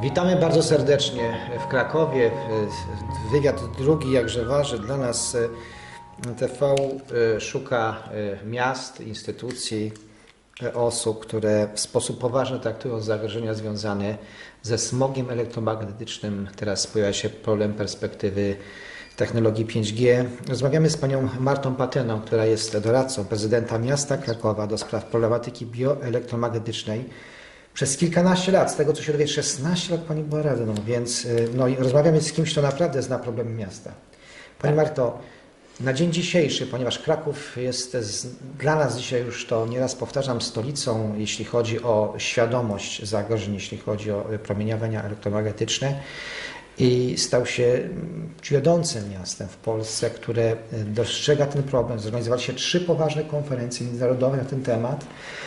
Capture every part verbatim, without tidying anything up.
Witamy bardzo serdecznie w Krakowie. Wywiad drugi, jakże ważny dla nas. T V szuka miast, instytucji, osób, które w sposób poważny traktują zagrożenia związane ze smogiem elektromagnetycznym. Teraz pojawia się problem perspektywy technologii pięć G. Rozmawiamy z panią Martą Patyną, która jest doradcą prezydenta miasta Krakowa do spraw problematyki bioelektromagnetycznej. Przez kilkanaście lat, z tego co się dowie, szesnaście lat pani była radną, więc no, rozmawiamy z kimś, kto naprawdę zna problemy miasta. Pani Marto, na dzień dzisiejszy, ponieważ Kraków jest z, dla nas dzisiaj już to nieraz powtarzam stolicą, jeśli chodzi o świadomość zagrożeń, jeśli chodzi o promieniowania elektromagnetyczne, i stał się wiodącym miastem w Polsce, które dostrzega ten problem. Zorganizowały się trzy poważne konferencje międzynarodowe na ten temat.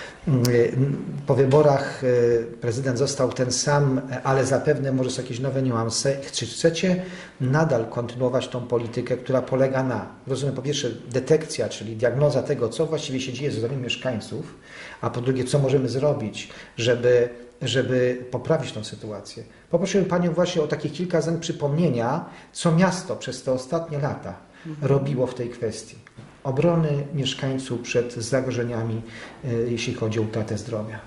Po wyborach prezydent został ten sam, ale zapewne może są jakieś nowe niuanse. Czy chcecie nadal kontynuować tą politykę, która polega na, rozumiem, po pierwsze detekcja, czyli diagnoza tego, co właściwie się dzieje z zdrowiem mieszkańców, a po drugie, co możemy zrobić, żeby, żeby poprawić tą sytuację. Poprosiłem panią właśnie o takie kilka zdań przypomnienia, co miasto przez te ostatnie lata robiło w tej kwestii obrony mieszkańców przed zagrożeniami, jeśli chodzi o utratę zdrowia.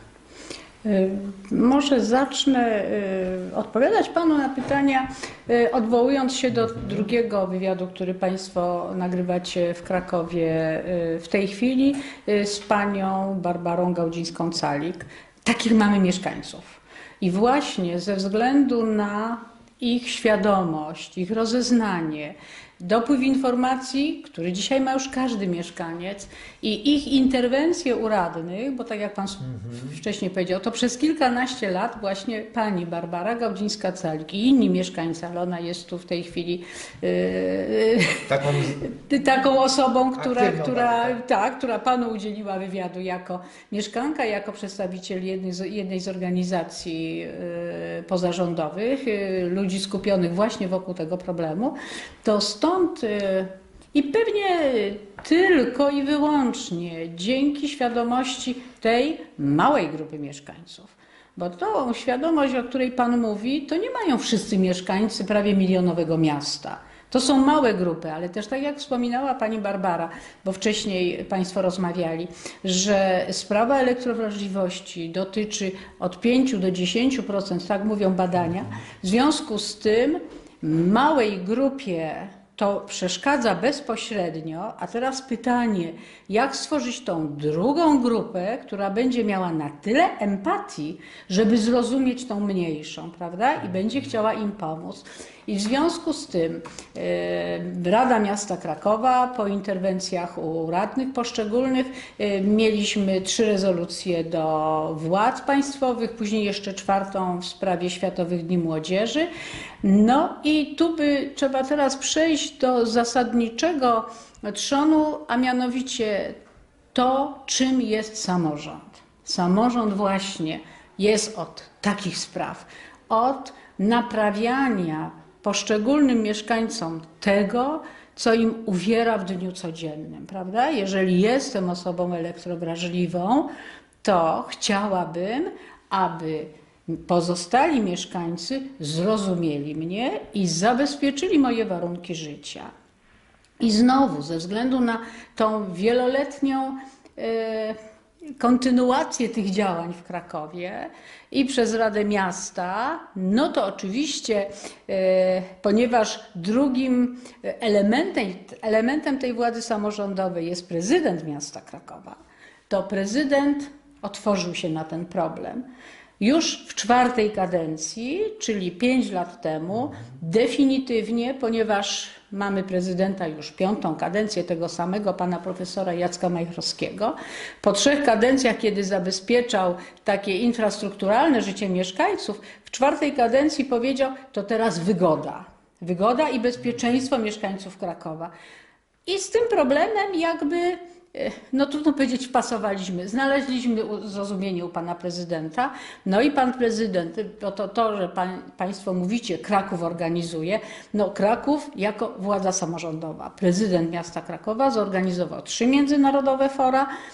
Może zacznę odpowiadać panu na pytania, odwołując się do drugiego wywiadu, który państwo nagrywacie w Krakowie w tej chwili z panią Barbarą Gaudzińską-Calik. Takich mamy mieszkańców. I właśnie ze względu na ich świadomość, ich rozeznanie, dopływ informacji, który dzisiaj ma już każdy mieszkaniec, i ich interwencje u radnych, bo tak jak pan mhm. wcześniej powiedział, to przez kilkanaście lat właśnie pani Barbara Gaudzińska-Calik i inni mieszkańcy, ale ona jest tu w tej chwili yy, taką, taką osobą, która, która, tak, która panu udzieliła wywiadu jako mieszkanka, jako przedstawiciel jednej z, jednej z organizacji yy, pozarządowych, yy, ludzi skupionych właśnie wokół tego problemu, to stąd i pewnie tylko i wyłącznie dzięki świadomości tej małej grupy mieszkańców. Bo tą świadomość, o której pan mówi, to nie mają wszyscy mieszkańcy prawie milionowego miasta. To są małe grupy, ale też tak jak wspominała pani Barbara, bo wcześniej państwo rozmawiali, że sprawa elektrowrażliwości dotyczy od pięciu do dziesięciu procent, tak mówią badania. W związku z tym małej grupie to przeszkadza bezpośrednio, a teraz pytanie, jak stworzyć tą drugą grupę, która będzie miała na tyle empatii, żeby zrozumieć tą mniejszą, prawda? I będzie chciała im pomóc. I w związku z tym e, Rada Miasta Krakowa po interwencjach u radnych poszczególnych e, mieliśmy trzy rezolucje do władz państwowych, później jeszcze czwartą w sprawie Światowych Dni Młodzieży. No i tu by trzeba teraz przejść do zasadniczego trzonu, a mianowicie to, czym jest samorząd. Samorząd właśnie jest od takich spraw, od naprawiania poszczególnym mieszkańcom tego, co im uwiera w dniu codziennym, prawda? Jeżeli jestem osobą elektrowrażliwą, to chciałabym, aby pozostali mieszkańcy zrozumieli mnie i zabezpieczyli moje warunki życia. I znowu, ze względu na tą wieloletnią e, kontynuację tych działań w Krakowie i przez Radę Miasta, no to oczywiście, e, ponieważ drugim elementem, elementem tej władzy samorządowej jest prezydent miasta Krakowa, to prezydent otworzył się na ten problem. Już w czwartej kadencji, czyli pięć lat temu, definitywnie, ponieważ mamy prezydenta już piątą kadencję tego samego pana profesora Jacka Majchrowskiego, po trzech kadencjach, kiedy zabezpieczał takie infrastrukturalne życie mieszkańców, w czwartej kadencji powiedział, to teraz wygoda. Wygoda i bezpieczeństwo mieszkańców Krakowa. I z tym problemem jakby, no trudno powiedzieć, wpasowaliśmy, znaleźliśmy zrozumienie u pana prezydenta, no i pan prezydent, to, to, to że pan, państwo mówicie, Kraków organizuje, no Kraków jako władza samorządowa, prezydent miasta Krakowa zorganizował trzy międzynarodowe fora,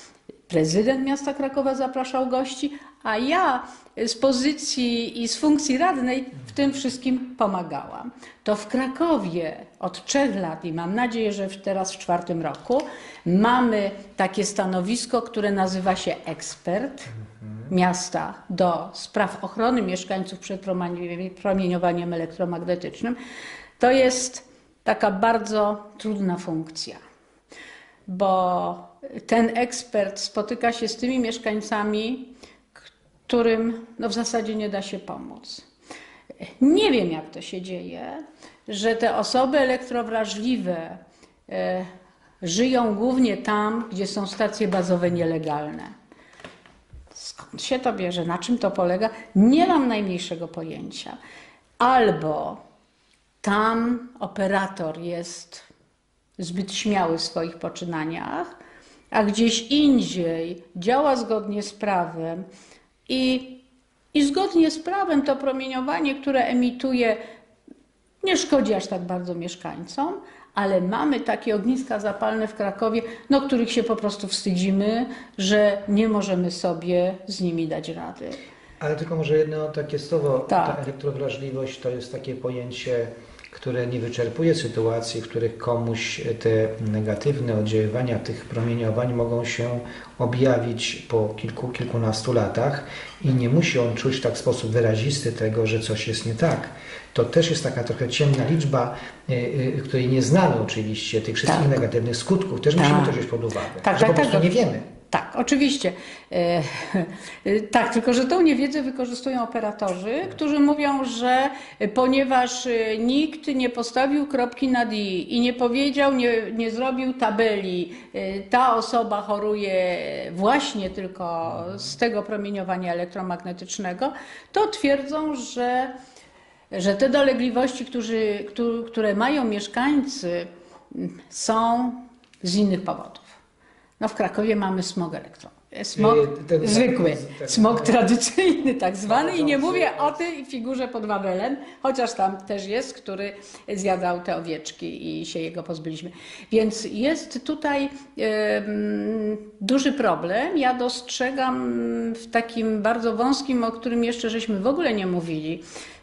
prezydent miasta Krakowa zapraszał gości, a ja z pozycji i z funkcji radnej w tym wszystkim pomagałam. To w Krakowie od trzech lat i mam nadzieję, że teraz w czwartym roku mamy takie stanowisko, które nazywa się ekspert miasta do spraw ochrony mieszkańców przed promieniowaniem elektromagnetycznym. To jest taka bardzo trudna funkcja, bo ten ekspert spotyka się z tymi mieszkańcami, którym no w zasadzie nie da się pomóc. Nie wiem, jak to się dzieje, że te osoby elektrowrażliwe e, żyją głównie tam, gdzie są stacje bazowe nielegalne. Skąd się to bierze? Na czym to polega? Nie mam najmniejszego pojęcia. Albo tam operator jest zbyt śmiały w swoich poczynaniach, a gdzieś indziej działa zgodnie z prawem i, i zgodnie z prawem to promieniowanie, które emituje, nie szkodzi aż tak bardzo mieszkańcom, ale mamy takie ogniska zapalne w Krakowie, no, których się po prostu wstydzimy, że nie możemy sobie z nimi dać rady. Ale tylko może jedno takie słowo, tak. Ta elektrowrażliwość to jest takie pojęcie, które nie wyczerpuje sytuacji, w których komuś te negatywne oddziaływania tych promieniowań mogą się objawić po kilku, kilkunastu latach i nie musi on czuć tak w sposób wyrazisty tego, że coś jest nie tak. To też jest taka trochę ciemna liczba, yy, której nie znamy oczywiście, tych wszystkich tak. negatywnych skutków. Też tak. musimy to wziąć pod uwagę, tak, że tak, po prostu tak. nie wiemy. Tak, oczywiście. E, tak, tylko że tą niewiedzę wykorzystują operatorzy, którzy mówią, że ponieważ nikt nie postawił kropki nad i i nie powiedział, nie, nie zrobił tabeli, ta osoba choruje właśnie tylko z tego promieniowania elektromagnetycznego, to twierdzą, że, że te dolegliwości, którzy, które mają mieszkańcy, są z innych powodów. No w Krakowie mamy smog elektro. Smog ten, ten, zwykły, ten, smog tradycyjny tak zwany i nie mówię o tej figurze pod Wawelem, chociaż tam też jest, który zjadał te owieczki i się jego pozbyliśmy. Więc jest tutaj um, duży problem. Ja dostrzegam w takim bardzo wąskim, o którym jeszcze żeśmy w ogóle nie mówili.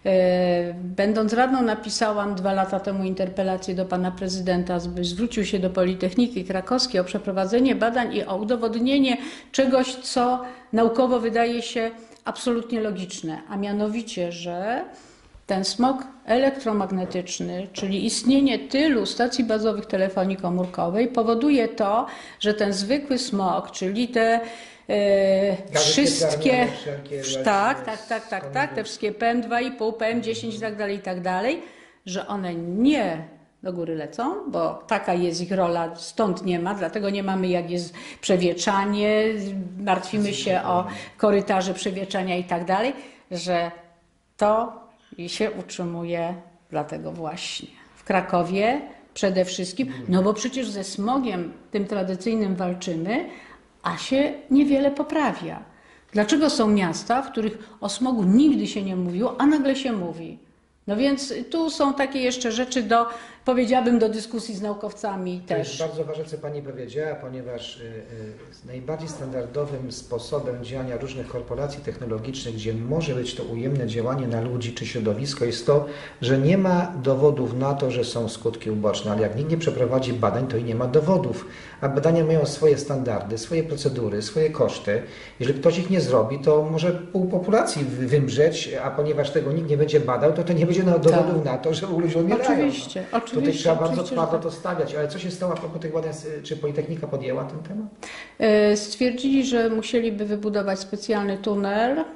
Będąc radną napisałam dwa lata temu interpelację do pana prezydenta, by zwrócił się do Politechniki Krakowskiej o przeprowadzenie badań i o udowodnienie czegoś, co naukowo wydaje się absolutnie logiczne, a mianowicie, że ten smog elektromagnetyczny, czyli istnienie tylu stacji bazowych telefonii komórkowej powoduje to, że ten zwykły smog, czyli te Yy, wszystkie, tak, tak, tak, tak, tak, te wszystkie P M dwa i pół, P M dziesięć i tak dalej, i tak dalej, że one nie do góry lecą, bo taka jest ich rola, stąd nie ma, dlatego nie mamy jak jest przewietrzanie, martwimy się o korytarze przewietrzania i tak dalej, że to się utrzymuje dlatego właśnie w Krakowie przede wszystkim, no bo przecież ze smogiem tym tradycyjnym walczymy, a się niewiele poprawia. Dlaczego są miasta, w których o smogu nigdy się nie mówiło, a nagle się mówi? No więc tu są takie jeszcze rzeczy do, powiedziałabym, do dyskusji z naukowcami to też. To jest bardzo ważne, co pani powiedziała, ponieważ y, y, najbardziej standardowym sposobem działania różnych korporacji technologicznych, gdzie może być to ujemne działanie na ludzi czy środowisko, jest to, że nie ma dowodów na to, że są skutki uboczne, ale jak nikt nie przeprowadzi badań, to i nie ma dowodów. A badania mają swoje standardy, swoje procedury, swoje koszty. Jeżeli ktoś ich nie zrobi, to może pół populacji wymrzeć, a ponieważ tego nikt nie będzie badał, to to nie będzie dowodów tak. na to, że ludzie umierają. Oczywiście, no. oczywiście. Tutaj trzeba bardzo oczywiście, twardo tak. to stawiać. Ale co się stało a propos tych badań? Czy Politechnika podjęła ten temat? Stwierdzili, że musieliby wybudować specjalny tunel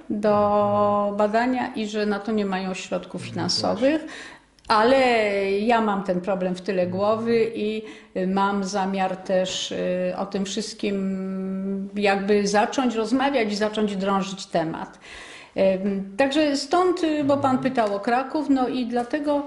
do badania i że na to nie mają środków finansowych. Ale ja mam ten problem w tyle głowy i mam zamiar też o tym wszystkim jakby zacząć rozmawiać i zacząć drążyć temat. Także stąd, bo pan pytał o Kraków, no i dlatego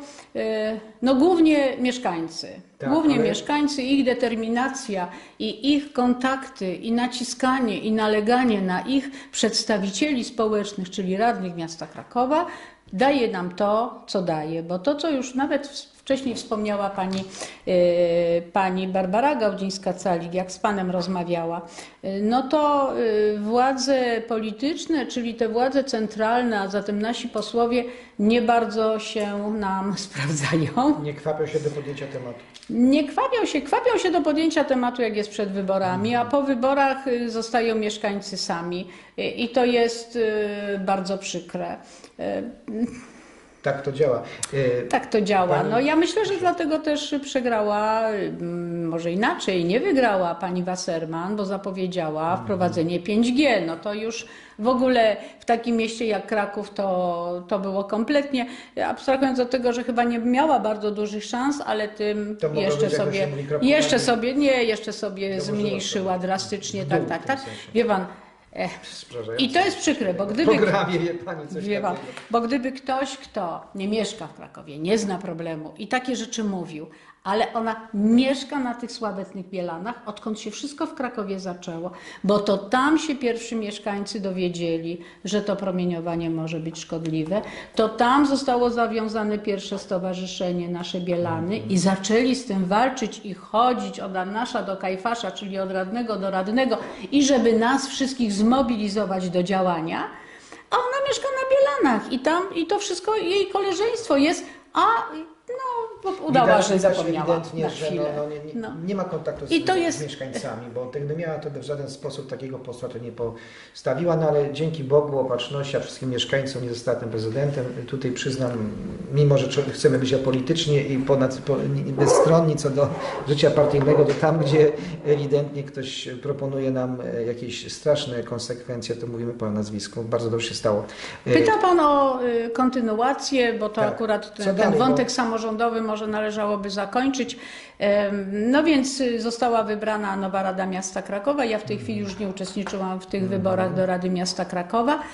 no głównie mieszkańcy, tak, głównie ale... mieszkańcy, ich determinacja i ich kontakty i naciskanie i naleganie na ich przedstawicieli społecznych, czyli radnych miasta Krakowa, daje nam to, co daje, bo to, co już nawet wcześniej wspomniała pani, pani Barbara Gaudzińska-Calik, jak z panem rozmawiała, no to władze polityczne, czyli te władze centralne, a zatem nasi posłowie nie bardzo się nam sprawdzają. Nie kwapią się do podjęcia tematu. Nie kwapią się, kwapią się do podjęcia tematu, jak jest przed wyborami, a po wyborach zostają mieszkańcy sami i to jest bardzo przykre. Tak to działa. Tak to działa. Pani... No ja myślę, że dlatego też przegrała, może inaczej, nie wygrała pani Wasserman, bo zapowiedziała wprowadzenie pięć G. No to już w ogóle w takim mieście jak Kraków to, to było kompletnie, abstrahując od tego, że chyba nie miała bardzo dużych szans, ale tym jeszcze sobie, jeszcze sobie, nie, jeszcze sobie zmniejszyła drastycznie, tak, tak, tak. Wie pan, i to jest przykre, bo gdyby, programie, wie pani, coś wie pan, bo gdyby ktoś, kto nie mieszka w Krakowie, nie zna problemu i takie rzeczy mówił, ale ona mieszka na tych sławetnych Bielanach, odkąd się wszystko w Krakowie zaczęło, bo to tam się pierwsi mieszkańcy dowiedzieli, że to promieniowanie może być szkodliwe, to tam zostało zawiązane pierwsze stowarzyszenie Nasze Bielany i zaczęli z tym walczyć i chodzić od Annasza do Kajfasza, czyli od radnego do radnego i żeby nas wszystkich zmobilizować do działania, a ona mieszka na Bielanach i tam i to wszystko, jej koleżeństwo jest, a no, bo udała, widać, że widać zapomniała ewidentnie, na że chwilę. no, no, nie, nie, no. nie ma kontaktu z, I to z jest... mieszkańcami, bo gdyby miała, to by w żaden sposób takiego postulatu nie postawiła, no ale dzięki Bogu, opatrzności, a wszystkim mieszkańcom nie została tym prezydentem. Tutaj przyznam, mimo że chcemy być apolitycznie i ponad, po, bezstronni co do życia partyjnego, to tam, gdzie ewidentnie ktoś proponuje nam jakieś straszne konsekwencje, to mówimy po nazwisku. Bardzo dobrze się stało. Pyta pan o kontynuację, bo to tak. akurat ten, dalej, ten wątek bo... samorządowy może należałoby zakończyć. No więc została wybrana nowa Rada Miasta Krakowa. Ja w tej chwili już nie uczestniczyłam w tych wyborach do Rady Miasta Krakowa.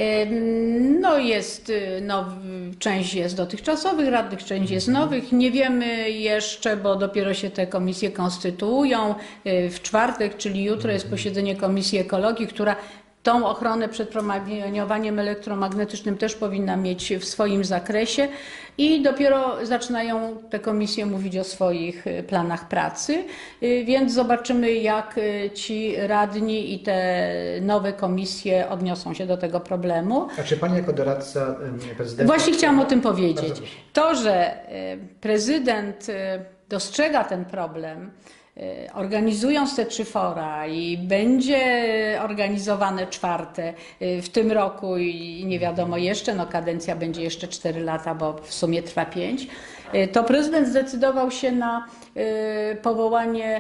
No jest, no, część jest dotychczasowych radnych, część jest nowych. Nie wiemy jeszcze, bo dopiero się te komisje konstytuują. W czwartek, czyli jutro, jest posiedzenie Komisji Ekologii, która tą ochronę przed promieniowaniem elektromagnetycznym też powinna mieć w swoim zakresie i dopiero zaczynają te komisje mówić o swoich planach pracy, więc zobaczymy, jak ci radni i te nowe komisje odniosą się do tego problemu. A czy pani jako doradca prezydenta... Właśnie chciałam o tym powiedzieć. To, że prezydent dostrzega ten problem, organizując te trzy fora i będzie organizowane czwarte w tym roku i nie wiadomo jeszcze, no kadencja będzie jeszcze cztery lata, bo w sumie trwa pięć, to prezydent zdecydował się na powołanie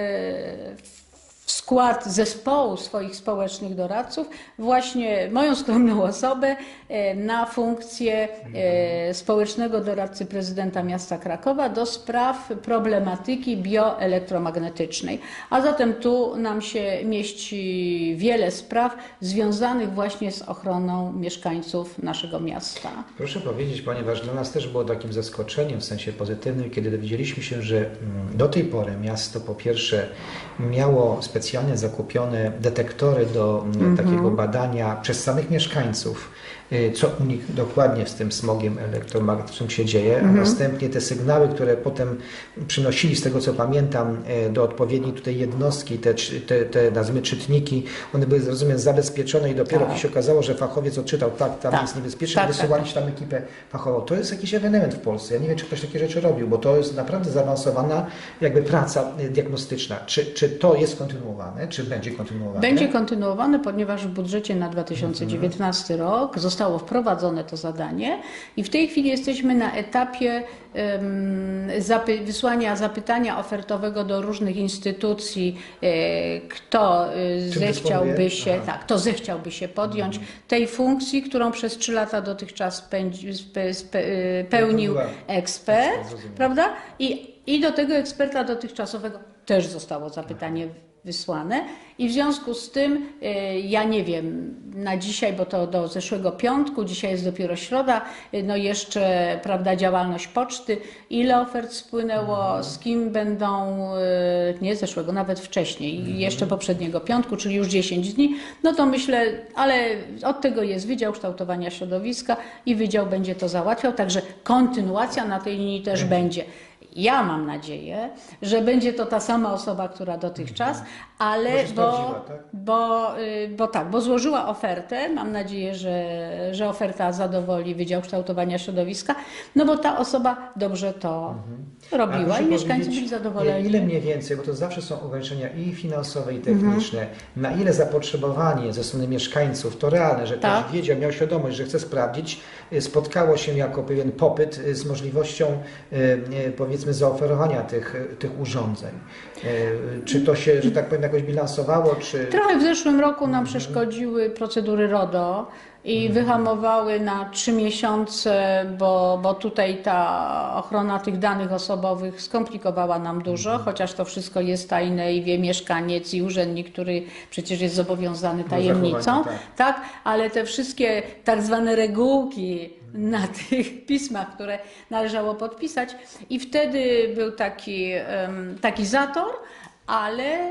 w skład zespołu swoich społecznych doradców właśnie moją skromną osobę na funkcję społecznego doradcy prezydenta miasta Krakowa do spraw problematyki bioelektromagnetycznej. A zatem tu nam się mieści wiele spraw związanych właśnie z ochroną mieszkańców naszego miasta. Proszę powiedzieć, ponieważ dla nas też było takim zaskoczeniem w sensie pozytywnym, kiedy dowiedzieliśmy się, że do tej pory miasto po pierwsze miało specjalnie zakupione detektory do mm-hmm. takiego badania przez samych mieszkańców, co u nich dokładnie z tym smogiem elektromagnetycznym się dzieje, mm-hmm. a następnie te sygnały, które potem przynosili, z tego co pamiętam, do odpowiedniej tutaj jednostki, te, te, te nazwijmy czytniki, one były, rozumiem, zabezpieczone i dopiero tak. się okazało, że fachowiec odczytał, tak, tam tak. jest niebezpieczne, tak, wysyłali tak, tak. tam ekipę fachową. To jest jakiś ewenement w Polsce. Ja nie wiem, czy ktoś takie rzeczy robił, bo to jest naprawdę zaawansowana jakby praca diagnostyczna. Czy, czy to jest kontynuowane, czy będzie kontynuowane? Będzie kontynuowane, ponieważ w budżecie na dwa tysiące dziewiętnasty mm-hmm. rok zostało wprowadzone to zadanie i w tej chwili jesteśmy na etapie um, zapy wysłania zapytania ofertowego do różnych instytucji, e, kto Czym zechciałby się, Aha. tak, kto zechciałby się podjąć mhm. tej funkcji, którą przez trzy lata dotychczas pędzi, spe, spe, pełnił ekspert, prawda? I, I do tego eksperta dotychczasowego też zostało zapytanie wysłane i w związku z tym ja nie wiem na dzisiaj, bo to do zeszłego piątku, dzisiaj jest dopiero środa, no jeszcze, prawda, działalność poczty, ile ofert spłynęło, z kim będą, nie zeszłego, nawet wcześniej, jeszcze poprzedniego piątku, czyli już dziesięć dni, no to myślę, ale od tego jest Wydział Kształtowania Środowiska i Wydział będzie to załatwiał, także kontynuacja na tej linii też będzie. Ja mam nadzieję, że będzie to ta sama osoba, która dotychczas, ale bo, tak? Bo, bo tak, bo złożyła ofertę, mam nadzieję, że, że oferta zadowoli Wydział Kształtowania Środowiska, no bo ta osoba dobrze to mhm. robiła i mieszkańcy byli zadowoleni. Ile mniej więcej, bo to zawsze są ograniczenia i finansowe, i techniczne, mhm. na ile zapotrzebowanie ze strony mieszkańców to realne, że tak. ktoś wiedział, miał świadomość, że chce sprawdzić, spotkało się jako pewien popyt z możliwością powiedzmy zaoferowania tych, tych urządzeń. Czy to się, że tak powiem, jakoś bilansowało? Czy... Trochę w zeszłym roku nam przeszkodziły procedury RODO i wyhamowały na trzy miesiące, bo, bo tutaj ta ochrona tych danych osobowych skomplikowała nam dużo, chociaż to wszystko jest tajne i wie mieszkaniec i urzędnik, który przecież jest zobowiązany tajemnicą, tak. tak, ale te wszystkie tak zwane regułki na tych pismach, które należało podpisać i wtedy był taki, taki zator, ale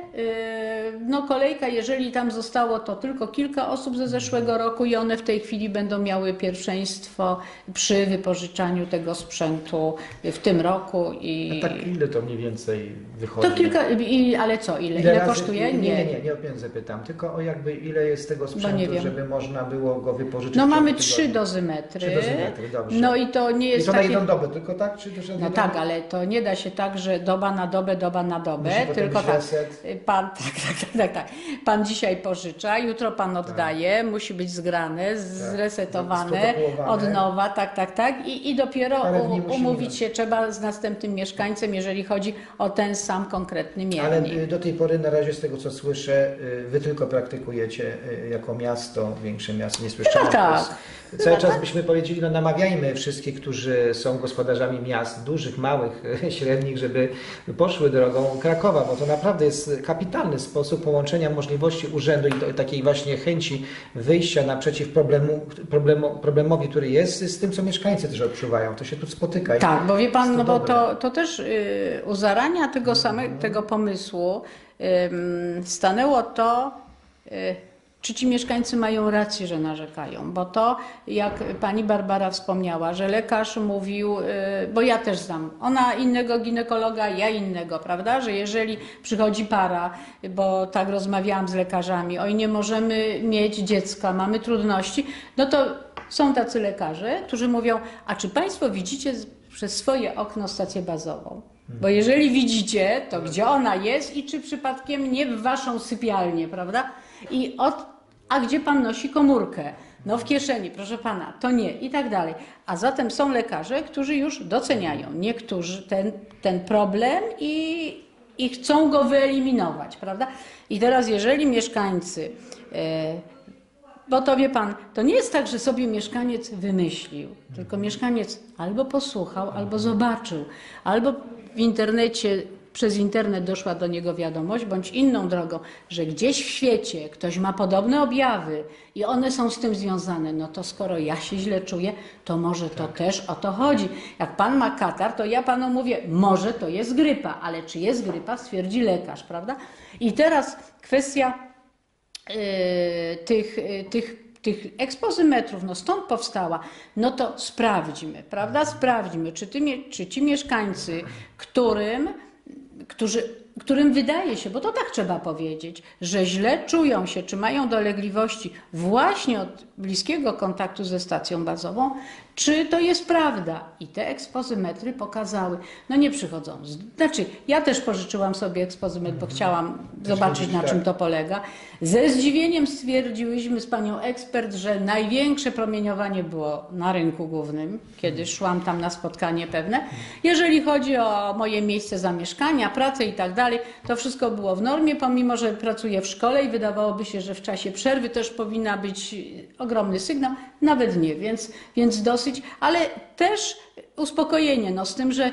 no kolejka, jeżeli tam zostało to tylko kilka osób ze zeszłego roku i one w tej chwili będą miały pierwszeństwo przy wypożyczaniu tego sprzętu w tym roku. I... A tak ile to mniej więcej wychodzi? To kilka, i, ale co, ile, ile, ile razy, kosztuje? Nie, nie, nie, nie o pieniądze pytam, tylko o jakby ile jest tego sprzętu, żeby można było go wypożyczyć. No mamy trzy dozymetry. Trzy dozymetry, dobrze. No i to nie jest I to takie... na jedną dobę tylko, tak? Czy też no tak, ale to nie da się tak, że doba na dobę, doba na dobę, musi tylko tak. Reset. Pan, tak, tak, tak, tak. Pan dzisiaj pożycza, jutro pan oddaje, tak. musi być zgrane, zresetowane, od nowa, tak, tak, tak. I, i dopiero u, umówić się trzeba z następnym mieszkańcem, jeżeli chodzi o ten sam konkretny miernik. Ale do tej pory na razie z tego co słyszę, wy tylko praktykujecie jako miasto, większe miasto, nie słyszałem. Tak. Cały czas byśmy powiedzieli, no namawiajmy wszystkich, którzy są gospodarzami miast, dużych, małych, średnich, żeby poszły drogą Krakowa, bo to naprawdę jest kapitalny sposób połączenia możliwości urzędu i takiej właśnie chęci wyjścia naprzeciw problemu, problemu, problemowi, który jest, z tym, co mieszkańcy też odczuwają. To się tu spotyka. Tak, bo wie pan, no bo to, to też yy, u zarania tego samego, tego pomysłu yy, stanęło to, yy, czy ci mieszkańcy mają rację, że narzekają, bo to, jak pani Barbara wspomniała, że lekarz mówił, bo ja też znam, ona innego ginekologa, ja innego, prawda, że jeżeli przychodzi para, bo tak rozmawiałam z lekarzami, oj nie możemy mieć dziecka, mamy trudności, no to są tacy lekarze, którzy mówią, a czy państwo widzicie przez swoje okno stację bazową? Bo jeżeli widzicie, to gdzie ona jest i czy przypadkiem nie w waszą sypialnię, prawda? I od, a gdzie pan nosi komórkę? No w kieszeni, proszę pana, to nie i tak dalej. A zatem są lekarze, którzy już doceniają niektórzy ten, ten problem i, i chcą go wyeliminować, prawda? I teraz jeżeli mieszkańcy, e, bo to wie pan, to nie jest tak, że sobie mieszkaniec wymyślił, tylko mieszkaniec albo posłuchał, albo zobaczył, albo w internecie przez internet doszła do niego wiadomość, bądź inną drogą, że gdzieś w świecie ktoś ma podobne objawy i one są z tym związane, no to skoro ja się źle czuję, to może to tak. też o to chodzi. Jak pan ma katar, to ja panu mówię, może to jest grypa, ale czy jest grypa, stwierdzi lekarz, prawda? I teraz kwestia yy, tych, yy, tych tych ekspozymetrów, no stąd powstała, no to sprawdźmy, prawda? Sprawdźmy, czy, ty, czy ci mieszkańcy, którym Którzy, którym wydaje się, bo to tak trzeba powiedzieć, że źle czują się, czy mają dolegliwości właśnie od bliskiego kontaktu ze stacją bazową, czy to jest prawda. I te ekspozymetry pokazały, no nie przychodzą. Znaczy, ja też pożyczyłam sobie ekspozymetr, bo chciałam zobaczyć, na czym to polega. Ze zdziwieniem stwierdziłyśmy z panią ekspert, że największe promieniowanie było na rynku głównym, kiedy szłam tam na spotkanie pewne. Jeżeli chodzi o moje miejsce zamieszkania, pracę i tak dalej, to wszystko było w normie, pomimo że pracuję w szkole i wydawałoby się, że w czasie przerwy też powinna być ogromny sygnał, nawet nie, więc, więc dosyć, ale też uspokojenie, no z tym, że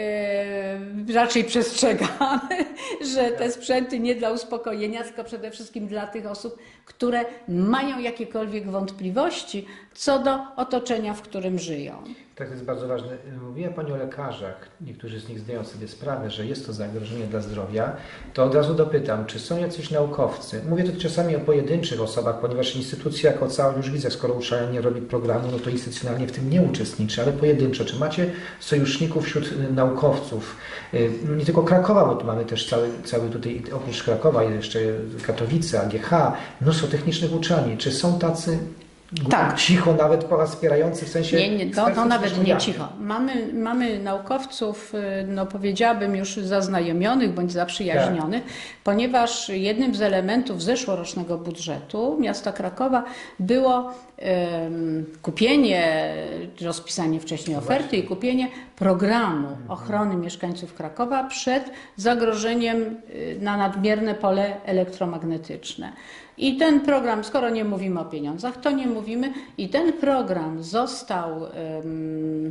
yy, raczej przestrzegamy, że te sprzęty nie dla uspokojenia, tylko przede wszystkim dla tych osób, które mają jakiekolwiek wątpliwości co do otoczenia, w którym żyją. Tak, to jest bardzo ważne. Mówiła Pani o lekarzach. Niektórzy z nich zdają sobie sprawę, że jest to zagrożenie dla zdrowia. To od razu dopytam, czy są jacyś naukowcy? Mówię tu czasami o pojedynczych osobach, ponieważ instytucja jako całość, już widzę, skoro uczelnia nie robi programu, no to instytucjonalnie w tym nie uczestniczy, ale pojedynczo. Czy macie sojuszników wśród naukowców? Nie tylko Krakowa, bo tu mamy też cały, cały tutaj, oprócz Krakowa jeszcze Katowice, A G H, mnóstwo technicznych uczelni. Czy są tacy tak. cicho nawet wspierający w sensie... Nie, nie to, to nawet nie cicho. Mamy, mamy naukowców, no powiedziałabym już zaznajomionych bądź zaprzyjaźnionych, tak. ponieważ jednym z elementów zeszłorocznego budżetu miasta Krakowa było um, kupienie, rozpisanie wcześniej oferty i kupienie programu ochrony mieszkańców Krakowa przed zagrożeniem na nadmierne pole elektromagnetyczne. I ten program, skoro nie mówimy o pieniądzach, to nie mówimy, i ten program został um,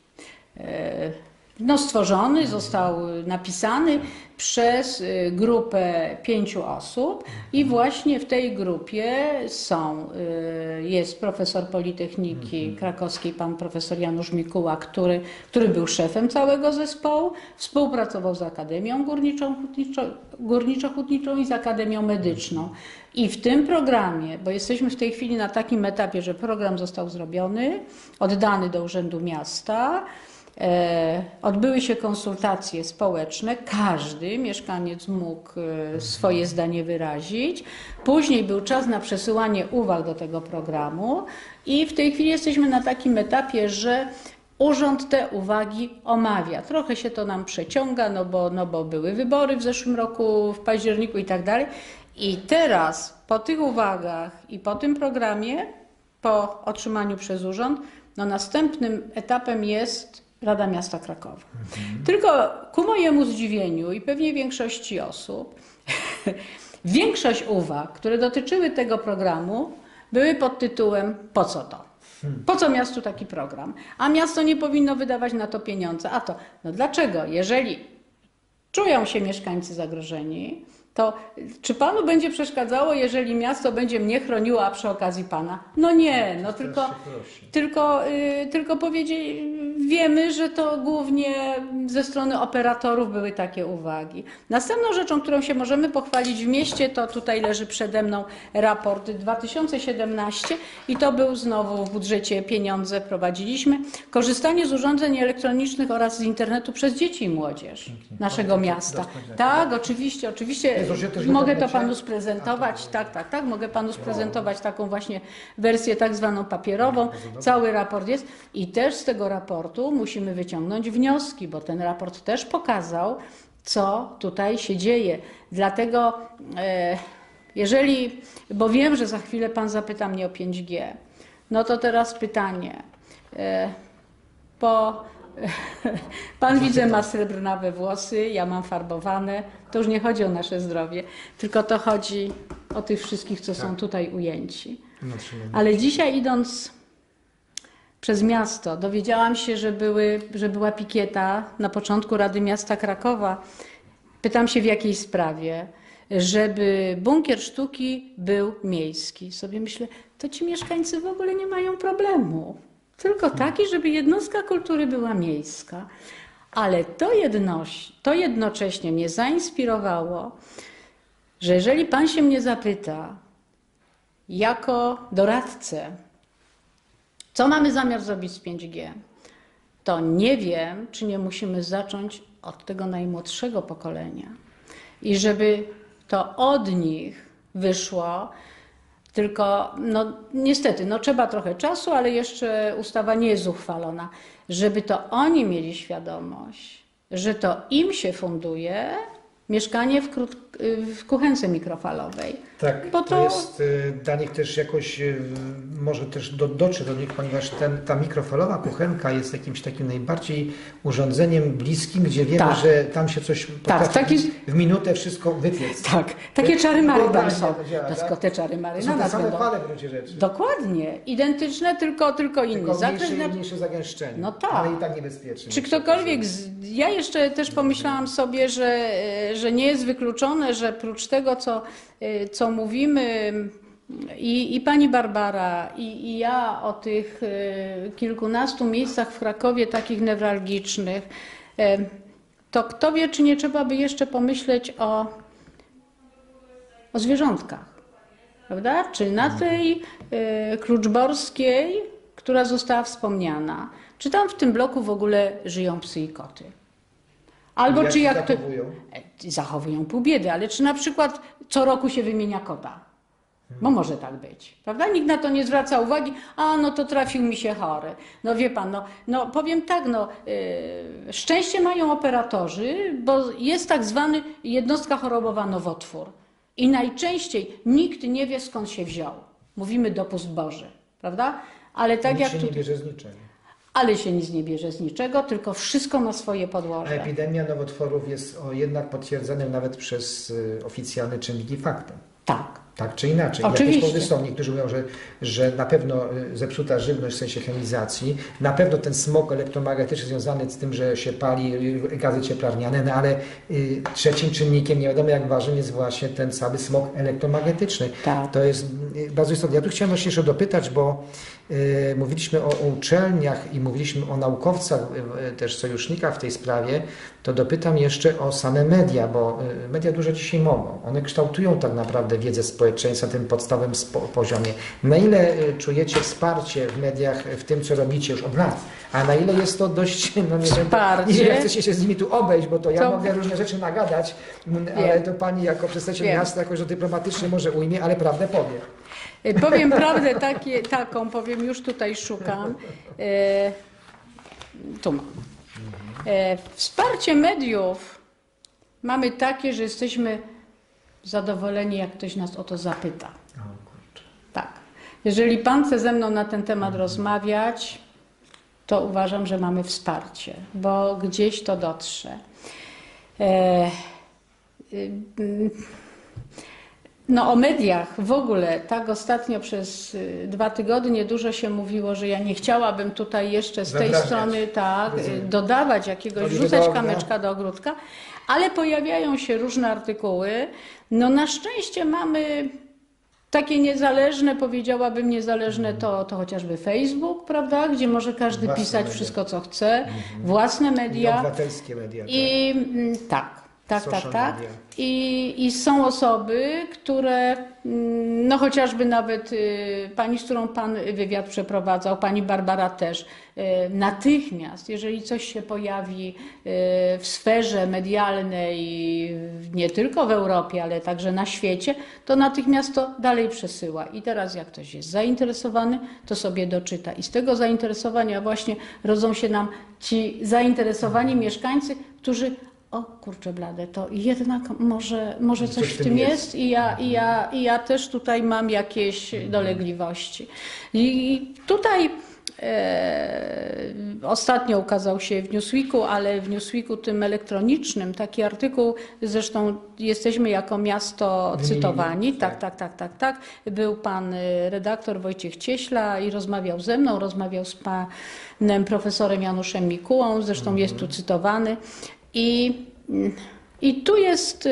e, no, stworzony, został napisany przez grupę pięciu osób i właśnie w tej grupie są, jest profesor Politechniki Krakowskiej, pan profesor Janusz Mikuła, który, który był szefem całego zespołu, współpracował z Akademią Górniczo-Hutniczą, Górniczo-Hutniczą i z Akademią Medyczną. I w tym programie, bo jesteśmy w tej chwili na takim etapie, że program został zrobiony, oddany do Urzędu Miasta, E, odbyły się konsultacje społeczne, każdy mieszkaniec mógł e, swoje zdanie wyrazić. Później był czas na przesyłanie uwag do tego programu i w tej chwili jesteśmy na takim etapie, że urząd te uwagi omawia. Trochę się to nam przeciąga, no bo, no bo były wybory w zeszłym roku, w październiku i tak dalej. I teraz po tych uwagach i po tym programie, po otrzymaniu przez urząd, no następnym etapem jest Rada Miasta Krakowa. Mhm. Tylko ku mojemu zdziwieniu i pewnie większości osób, większość uwag, które dotyczyły tego programu, były pod tytułem po co to? Po co miastu taki program? A miasto nie powinno wydawać na to pieniądze. A to, no dlaczego? Jeżeli czują się mieszkańcy zagrożeni, to czy panu będzie przeszkadzało, jeżeli miasto będzie mnie chroniło, a przy okazji pana? No nie, no tylko, tylko, yy, tylko powiedzieć, wiemy, że to głównie ze strony operatorów były takie uwagi. Następną rzeczą, którą się możemy pochwalić w mieście, to tutaj leży przede mną raport dwa tysiące siedemnasty i to był znowu w budżecie pieniądze prowadziliśmy. Korzystanie z urządzeń elektronicznych oraz z internetu przez dzieci i młodzież naszego miasta. Tak, oczywiście, oczywiście. Mogę to panu sprezentować, tak, tak, tak, mogę panu sprezentować taką właśnie wersję tak zwaną papierową. Cały raport jest i też z tego raportu musimy wyciągnąć wnioski, bo ten raport też pokazał, co tutaj się dzieje. Dlatego, e, jeżeli, bo wiem, że za chwilę pan zapyta mnie o pięć G, no to teraz pytanie. E, po Pan widzę ma srebrnawe włosy, ja mam farbowane. To już nie chodzi o nasze zdrowie, tylko to chodzi o tych wszystkich, co są tutaj ujęci. Ale dzisiaj idąc przez miasto dowiedziałam się, że, były, że była pikieta na początku Rady Miasta Krakowa. Pytam się w jakiej sprawie, żeby bunkier sztuki był miejski. Sobie myślę, to ci mieszkańcy w ogóle nie mają problemu. Tylko taki, żeby jednostka kultury była miejska. Ale to, jedność, to jednocześnie mnie zainspirowało, że jeżeli pan się mnie zapyta jako doradcę, co mamy zamiar zrobić z pięć G, to nie wiem, czy nie musimy zacząć od tego najmłodszego pokolenia. I żeby to od nich wyszło. Tylko, no niestety, no trzeba trochę czasu, ale jeszcze ustawa nie jest uchwalona, żeby to oni mieli świadomość, że to im się funduje mieszkanie w, krót, w kuchence mikrofalowej. Tak, bo to, to jest y, dla nich też jakoś, y, może też do, dotrze do nich, ponieważ ten, ta mikrofalowa kuchenka jest jakimś takim najbardziej urządzeniem bliskim, gdzie wiemy, tak. że tam się coś potrafi taki... w minutę wszystko wypiec. Tak, takie czary mary tam są. Działa, to tak? te czary mary To na są te nas same będą. fale w gruncie rzeczy. Dokładnie, identyczne, tylko, tylko inny Tylko zakres. mniejsze, mniejsze zagęszczenie, no tak. ale i tak niebezpieczne. Czy ktokolwiek, z... ja jeszcze też pomyślałam sobie, że, że nie jest wykluczone, że prócz tego, co, co mówimy i, i pani Barbara, i, i ja o tych kilkunastu miejscach w Krakowie takich newralgicznych, to kto wie, czy nie trzeba by jeszcze pomyśleć o, o zwierzątkach, prawda? Czy na tej y, Kluczborskiej, która została wspomniana, czy tam w tym bloku w ogóle żyją psy i koty? Albo jak czy jak zachowują? To, zachowują pół biedy, ale czy na przykład co roku się wymienia kota? Bo może tak być, prawda? Nikt na to nie zwraca uwagi, a no to trafił mi się chory. No wie pan, no, no powiem tak, no yy, szczęście mają operatorzy, bo jest tak zwany jednostka chorobowa nowotwór i najczęściej nikt nie wie, skąd się wziął. Mówimy dopust Boży, prawda? Ale tak Nic jak się tu... nie bierze z niczego. Ale się nic nie bierze z niczego, tylko wszystko ma swoje A podłoże. epidemia nowotworów jest o, jednak potwierdzonym nawet przez y, oficjalne czynniki faktem. Tak. Tak czy inaczej. Oczywiście. Jakieś powody są. Niektórzy mówią, że, że na pewno zepsuta żywność w sensie chemizacji, na pewno ten smog elektromagnetyczny związany z tym, że się pali gazy cieplarniane, no ale y, trzecim czynnikiem, nie wiadomo jak ważnym, jest właśnie ten cały smog elektromagnetyczny. Tak. To jest y, bardzo istotne. Ja tu chciałem właśnie jeszcze dopytać, bo y, mówiliśmy o, o uczelniach i mówiliśmy o naukowcach, y, też sojusznikach w tej sprawie, to dopytam jeszcze o same media, bo y, media dużo dzisiaj mogą. One kształtują tak naprawdę wiedzę społeczeństwa na tym podstawowym poziomie. Na ile czujecie wsparcie w mediach, w tym, co robicie już od lat, a na ile jest to dość, no nie wsparcie. wiem, nie chcecie się z nimi tu obejść, bo to ja To... mogę różne rzeczy nagadać, ale Wiem. to pani jako przedstawiciel Wiem. miasta jakoś to dyplomatycznie może ujmie, ale prawdę powie. Powiem prawdę takie, taką, powiem, już tutaj szukam. E, tu mam. E, wsparcie mediów mamy takie, że jesteśmy zadowoleni, jak ktoś nas o to zapyta. O, kurczę. Tak. Jeżeli pan chce ze mną na ten temat rozmawiać, to uważam, że mamy wsparcie, bo gdzieś to dotrze. E, y, y, No o mediach w ogóle, tak ostatnio przez dwa tygodnie dużo się mówiło, że ja nie chciałabym tutaj jeszcze z tej Zabraniać. strony tak Rozumiem. dodawać jakiegoś, Chodzi wrzucać do ognia. kamyczka do ogródka, ale pojawiają się różne artykuły. No na szczęście mamy takie niezależne, powiedziałabym niezależne to, to chociażby Facebook, prawda, gdzie może każdy Własne pisać media. wszystko co chce, własne I media. obywatelskie media. tak. I mm, tak. Tak, Social tak, tak. media. I, I są osoby, które, mm, no chociażby nawet y, pani, z którą pan wywiad przeprowadzał, pani Barbara też, y, natychmiast, jeżeli coś się pojawi y, w sferze medialnej, nie tylko w Europie, ale także na świecie, to natychmiast to dalej przesyła. I teraz jak ktoś jest zainteresowany, to sobie doczyta. I z tego zainteresowania właśnie rodzą się nam ci zainteresowani mieszkańcy, którzy o kurczę blade, to jednak może, może coś w tym jest i ja, i, ja, i ja też tutaj mam jakieś dolegliwości. I tutaj e, ostatnio ukazał się w Newsweeku, ale w Newsweeku tym elektronicznym taki artykuł, zresztą jesteśmy jako miasto cytowani, tak, tak, tak, tak, tak. Był pan redaktor Wojciech Cieśla i rozmawiał ze mną, rozmawiał z panem profesorem Januszem Mikułą, zresztą mhm. jest tu cytowany. I, I tu jest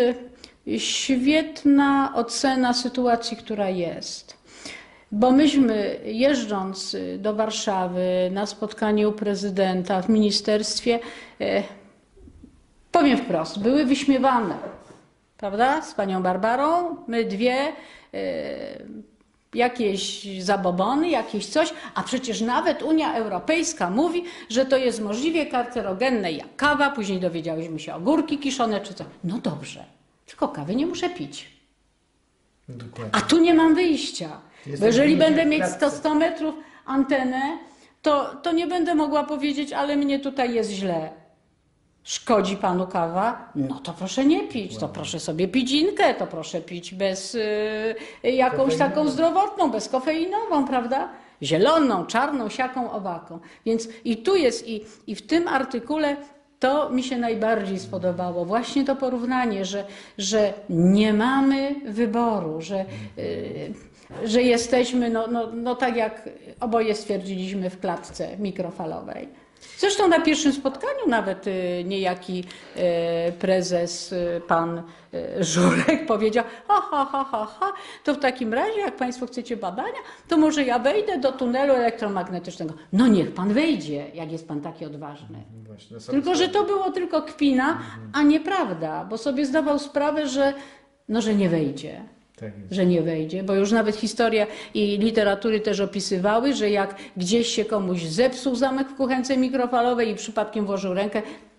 świetna ocena sytuacji, która jest. Bo myśmy jeżdżąc do Warszawy na spotkanie u prezydenta w ministerstwie, e, powiem wprost, były wyśmiewane, prawda, z panią Barbarą, my dwie, e, jakieś zabobony, jakieś coś, a przecież nawet Unia Europejska mówi, że to jest możliwie kancerogenne jak kawa, później dowiedziałyśmy się ogórki kiszone czy coś. No dobrze, tylko kawy nie muszę pić. Dokładnie. A tu nie mam wyjścia, Jest bo jeżeli to będę mieć klatce. sto metrów antenę, to, to nie będę mogła powiedzieć, ale mnie tutaj jest źle. Szkodzi panu kawa? No to proszę nie pić, to proszę sobie pić inkę, to proszę pić bez y, jakąś taką zdrowotną, bezkofeinową, prawda? Zieloną, czarną, siaką, owaką. Więc i tu jest, i, i w tym artykule to mi się najbardziej spodobało. Właśnie to porównanie, że, że nie mamy wyboru, że, y, że jesteśmy, no, no, no tak jak oboje stwierdziliśmy, w klatce mikrofalowej. Zresztą na pierwszym spotkaniu nawet y, niejaki y, prezes, y, pan y, Żurek powiedział, ha, ha, ha, ha, ha, to w takim razie, jak państwo chcecie badania, to może ja wejdę do tunelu elektromagnetycznego. No niech pan wejdzie, jak jest pan taki odważny. Właśnie, tylko, że to było tylko kpina, a nieprawda, bo sobie zdawał sprawę, że, no, że nie wejdzie. Tak że nie wejdzie, bo już nawet historia i literatury też opisywały, że jak gdzieś się komuś zepsuł zamek w kuchence mikrofalowej i przypadkiem włożył rękę,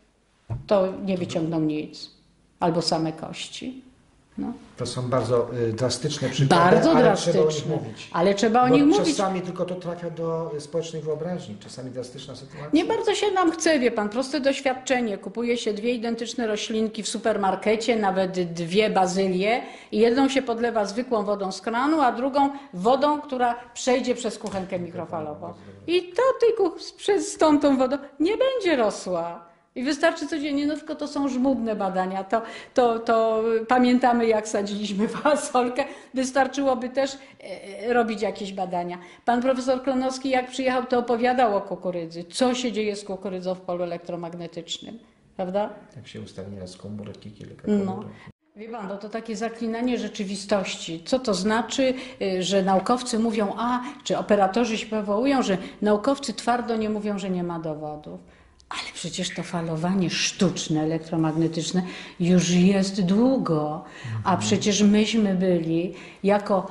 to nie wyciągnął nic. Albo same kości. No. To są bardzo y, drastyczne przykłady, bardzo ale drastyczne, trzeba o nich mówić. Ale trzeba o Bo nich mówić. Czasami tylko to trafia do społecznej wyobraźni, czasami drastyczna sytuacja. Nie bardzo się nam chce, wie pan, proste doświadczenie. Kupuje się dwie identyczne roślinki w supermarkecie, nawet dwie bazylie i jedną się podlewa zwykłą wodą z kranu, a drugą wodą, która przejdzie przez kuchenkę mikrofalową. I to tylko przez tą, tą wodą nie będzie rosła. I wystarczy codziennie, no tylko to są żmudne badania, to, to, to pamiętamy jak sadziliśmy fasolkę, wystarczyłoby też e, robić jakieś badania. Pan profesor Klonowski jak przyjechał, to opowiadał o kukurydzy, co się dzieje z kukurydzą w polu elektromagnetycznym, prawda? Jak się ustawi nieraz komórek i kilka no. komórek. Wie pan, to, to takie zaklinanie rzeczywistości. Co to znaczy, że naukowcy mówią A, czy operatorzy się powołują, że naukowcy twardo nie mówią, że nie ma dowodów. Ale przecież to falowanie sztuczne, elektromagnetyczne już jest długo. A przecież myśmy byli jako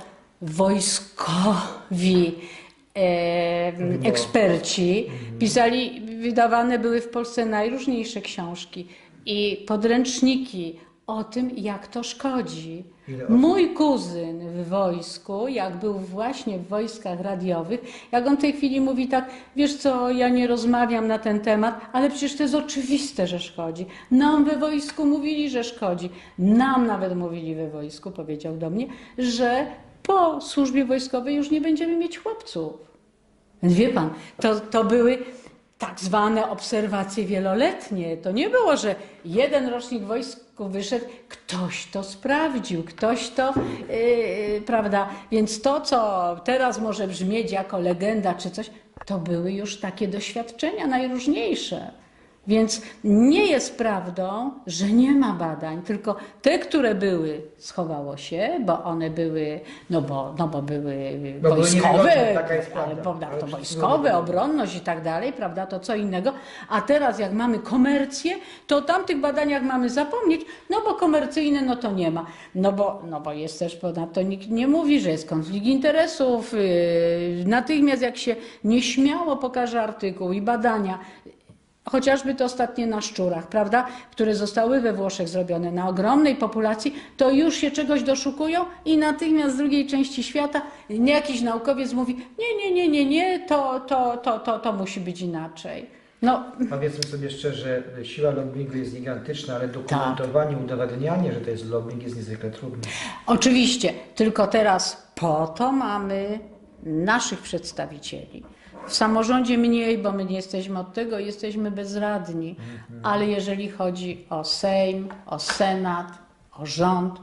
wojskowi e, eksperci, pisali, wydawane były w Polsce najróżniejsze książki i podręczniki o tym, jak to szkodzi. Mój kuzyn w wojsku, jak był właśnie w wojskach radiowych, jak on w tej chwili mówi tak, wiesz co, ja nie rozmawiam na ten temat, ale przecież to jest oczywiste, że szkodzi. Nam we wojsku mówili, że szkodzi. Nam nawet mówili we wojsku, powiedział do mnie, że po służbie wojskowej już nie będziemy mieć chłopców. Więc wie pan, to, to były tak zwane obserwacje wieloletnie. To nie było, że jeden rocznik w wojsku wyszedł, ktoś to sprawdził, ktoś to, yy, prawda. Więc to, co teraz może brzmieć jako legenda czy coś, to były już takie doświadczenia najróżniejsze. Więc nie jest prawdą, że nie ma badań, tylko te, które były, schowało się, bo one były, no bo, no bo były no wojskowe, ale, prawda, to wojskowe, obronność i tak dalej, prawda, to co innego. A teraz jak mamy komercję, to o tamtych badaniach mamy zapomnieć, no bo komercyjne, no to nie ma. No bo, no bo jest też, ponadto nikt nie mówi, że jest konflikt interesów. Yy, natychmiast jak się nieśmiało pokaże artykuł i badania, chociażby to ostatnie na szczurach, prawda, które zostały we Włoszech zrobione na ogromnej populacji, to już się czegoś doszukują i natychmiast z drugiej części świata jakiś naukowiec mówi, nie, nie, nie, nie, nie, to, to, to, to, to musi być inaczej. No. Powiedzmy sobie szczerze, siła lobbingu jest gigantyczna, ale dokumentowanie, tak. udowadnianie, że to jest lobbying, jest niezwykle trudne. Oczywiście, tylko teraz po to mamy naszych przedstawicieli. W samorządzie mniej, bo my nie jesteśmy od tego, jesteśmy bezradni. Ale jeżeli chodzi o Sejm, o Senat, o rząd,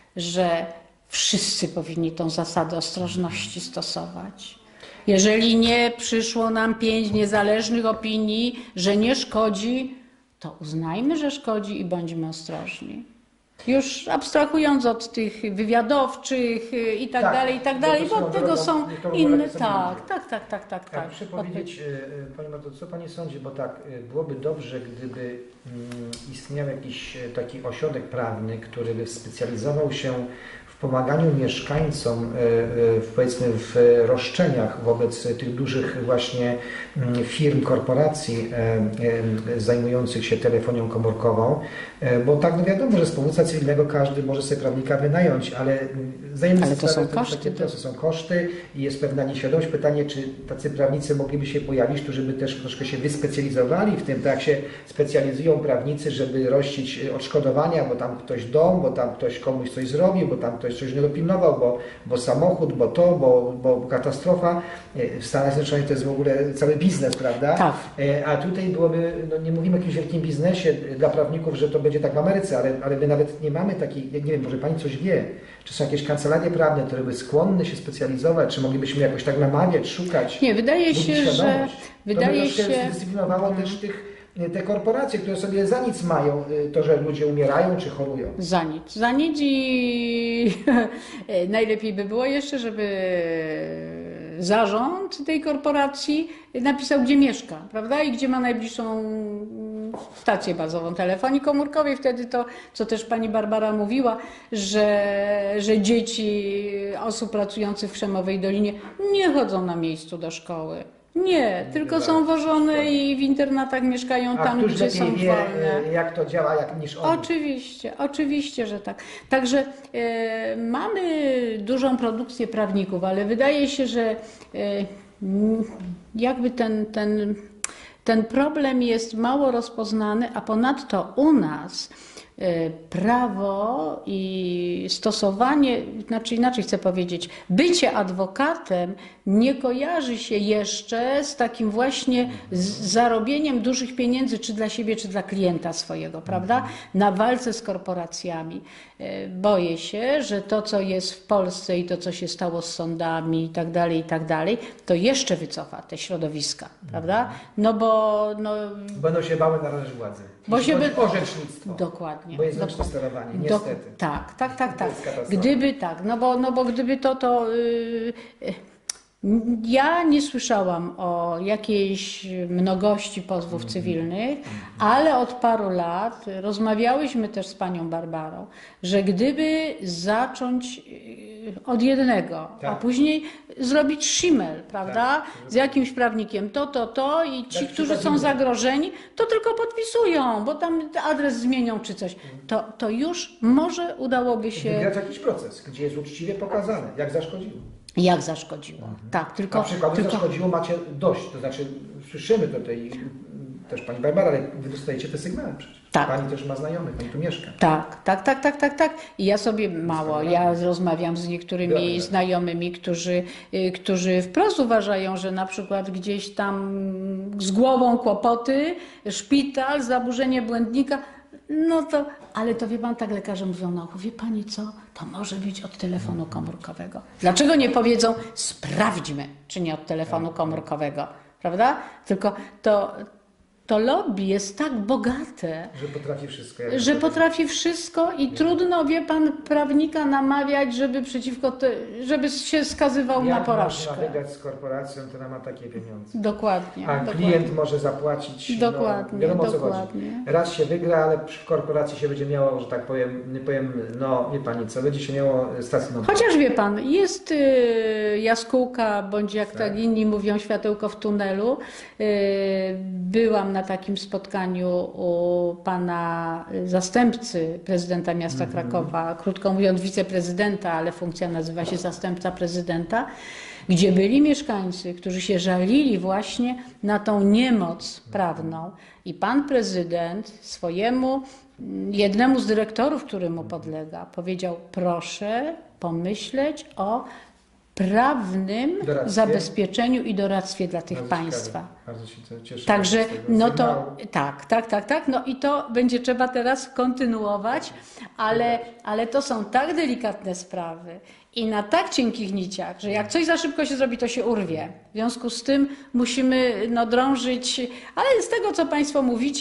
że wszyscy powinni tą zasadę ostrożności stosować. Jeżeli nie przyszło nam pięć niezależnych opinii, że nie szkodzi, to uznajmy, że szkodzi i bądźmy ostrożni. Już abstrahując od tych wywiadowczych i tak, tak dalej, i tak dalej, bo od tego są inne. Tak, tak, tak, tak, tak. tak. Muszę powiedzieć, Pani Marto, co Pani sądzi, bo tak, byłoby dobrze, gdyby istniał jakiś taki ośrodek prawny, który by specjalizował się w w pomaganiu mieszkańcom, w, powiedzmy w roszczeniach wobec tych dużych właśnie firm, korporacji zajmujących się telefonią komórkową, bo tak, no wiadomo, że z powództwa cywilnego każdy może sobie prawnika wynająć, ale zdajemy ale sobie to są sprawę, koszty. To są koszty i jest pewna nieświadomość. Pytanie, czy tacy prawnicy mogliby się pojawić, którzy by też troszkę się wyspecjalizowali w tym, tak jak się specjalizują prawnicy, żeby rościć odszkodowania, bo tam ktoś dom, bo tam ktoś komuś coś zrobił, bo tam ktoś coś nie dopilnował, bo, bo samochód, bo to, bo, bo katastrofa. W Stanach Zjednoczonych to jest w ogóle cały biznes, prawda? Tak. A tutaj byłoby, no nie mówimy o jakimś wielkim biznesie dla prawników, że to będzie tak w Ameryce, ale, ale my nawet nie mamy takiej, nie wiem, może Pani coś wie, czy są jakieś kancelarie prawne, które by skłonne się specjalizować, czy moglibyśmy jakoś tak namawiać, szukać? Nie, wydaje się, że wydaje to by się zdyscyplinowało hmm. też tych, te korporacje, które sobie za nic mają to, że ludzie umierają czy chorują. Za nic. Za nic i najlepiej by było jeszcze, żeby zarząd tej korporacji napisał, gdzie mieszka, prawda? I gdzie ma najbliższą stację bazową telefonii komórkowej. Wtedy to, co też pani Barbara mówiła, że, że dzieci osób pracujących w Krzemowej Dolinie nie chodzą na miejscu do szkoły. Nie, tylko są wożone i w internatach mieszkają tam, gdzie są wolne. Jak to działa, jak niż oni. Oczywiście, oczywiście, że tak. Także e, mamy dużą produkcję prawników, ale wydaje się, że e, jakby ten, ten, ten problem jest mało rozpoznany, a ponadto u nas prawo i stosowanie, znaczy inaczej chcę powiedzieć, bycie adwokatem nie kojarzy się jeszcze z takim właśnie zarobieniem dużych pieniędzy, czy dla siebie, czy dla klienta swojego, prawda? Na walce z korporacjami. Boję się, że to, co jest w Polsce i to, co się stało z sądami i tak dalej, i tak dalej, to jeszcze wycofa te środowiska, prawda? No bo... No, będą się bały narażać władzy. Bo się by... Orzecznictwo. Dokładnie. Bo jest ręczne sterowanie, niestety. Do... Tak, tak, tak, tak. Gdyby tak, no bo, no bo gdyby to, to yy... ja nie słyszałam o jakiejś mnogości pozwów cywilnych, ale od paru lat rozmawiałyśmy też z panią Barbarą, że gdyby zacząć od jednego, tak. a później zrobić szimel, prawda, tak. z jakimś prawnikiem, to, to, to i ci, tak, którzy są zagrożeni, to tylko podpisują, bo tam adres zmienią czy coś. To, to już może udałoby się... Wygrać jakiś proces, gdzie jest uczciwie pokazane, jak zaszkodziło. Jak zaszkodziło, mhm. tak, tylko... A przykładu tylko... zaszkodziło macie dość, to znaczy słyszymy tutaj, też pani Barbara, ale wy dostajecie te sygnały przecież. Tak. Pani też ma znajomych, pani tu mieszka. Tak, tak, tak, tak, tak, tak. I ja sobie mało, ja rozmawiam z niektórymi Dobra. znajomymi, którzy, którzy wprost uważają, że na przykład gdzieś tam z głową kłopoty, szpital, zaburzenie błędnika, no to, ale to wie pan, tak lekarze mówią, no wie pani co, to może być od telefonu komórkowego. Dlaczego nie powiedzą, sprawdźmy, czy nie od telefonu komórkowego, prawda? Tylko to... To lobby jest tak bogate, że potrafi wszystko. Że potrafi wszystko i nie. trudno, wie pan, prawnika namawiać, żeby przeciwko, te, żeby się skazywał Jak na porażkę. Jak można wygrać z korporacją, która ma takie pieniądze. Dokładnie. A dokładnie. klient może zapłacić. Dokładnie. No, wiadomo, dokładnie. Co chodzi. Raz się wygra, ale w korporacji się będzie miało, że tak powiem, nie powiem, no wie pani co, będzie się miało stację. Chociaż wie pan, jest y, jaskółka, bądź jak tak. tak inni mówią, światełko w tunelu. Y, byłam na takim spotkaniu u pana zastępcy prezydenta miasta Krakowa, krótko mówiąc wiceprezydenta, ale funkcja nazywa się zastępca prezydenta, gdzie byli mieszkańcy, którzy się żalili właśnie na tą niemoc prawną. I pan prezydent swojemu, jednemu z dyrektorów, który mu podlega, powiedział: proszę pomyśleć o prawnym doradztwie. zabezpieczeniu i doradztwie dla tych bardzo państwa. Ciekawe. Bardzo się cieszę. Także no to tak, tak, tak, tak. No i to będzie trzeba teraz kontynuować, ale, ale to są tak delikatne sprawy i na tak cienkich niciach, że jak coś za szybko się zrobi, to się urwie. W związku z tym musimy no, drążyć, ale z tego, co państwo mówicie,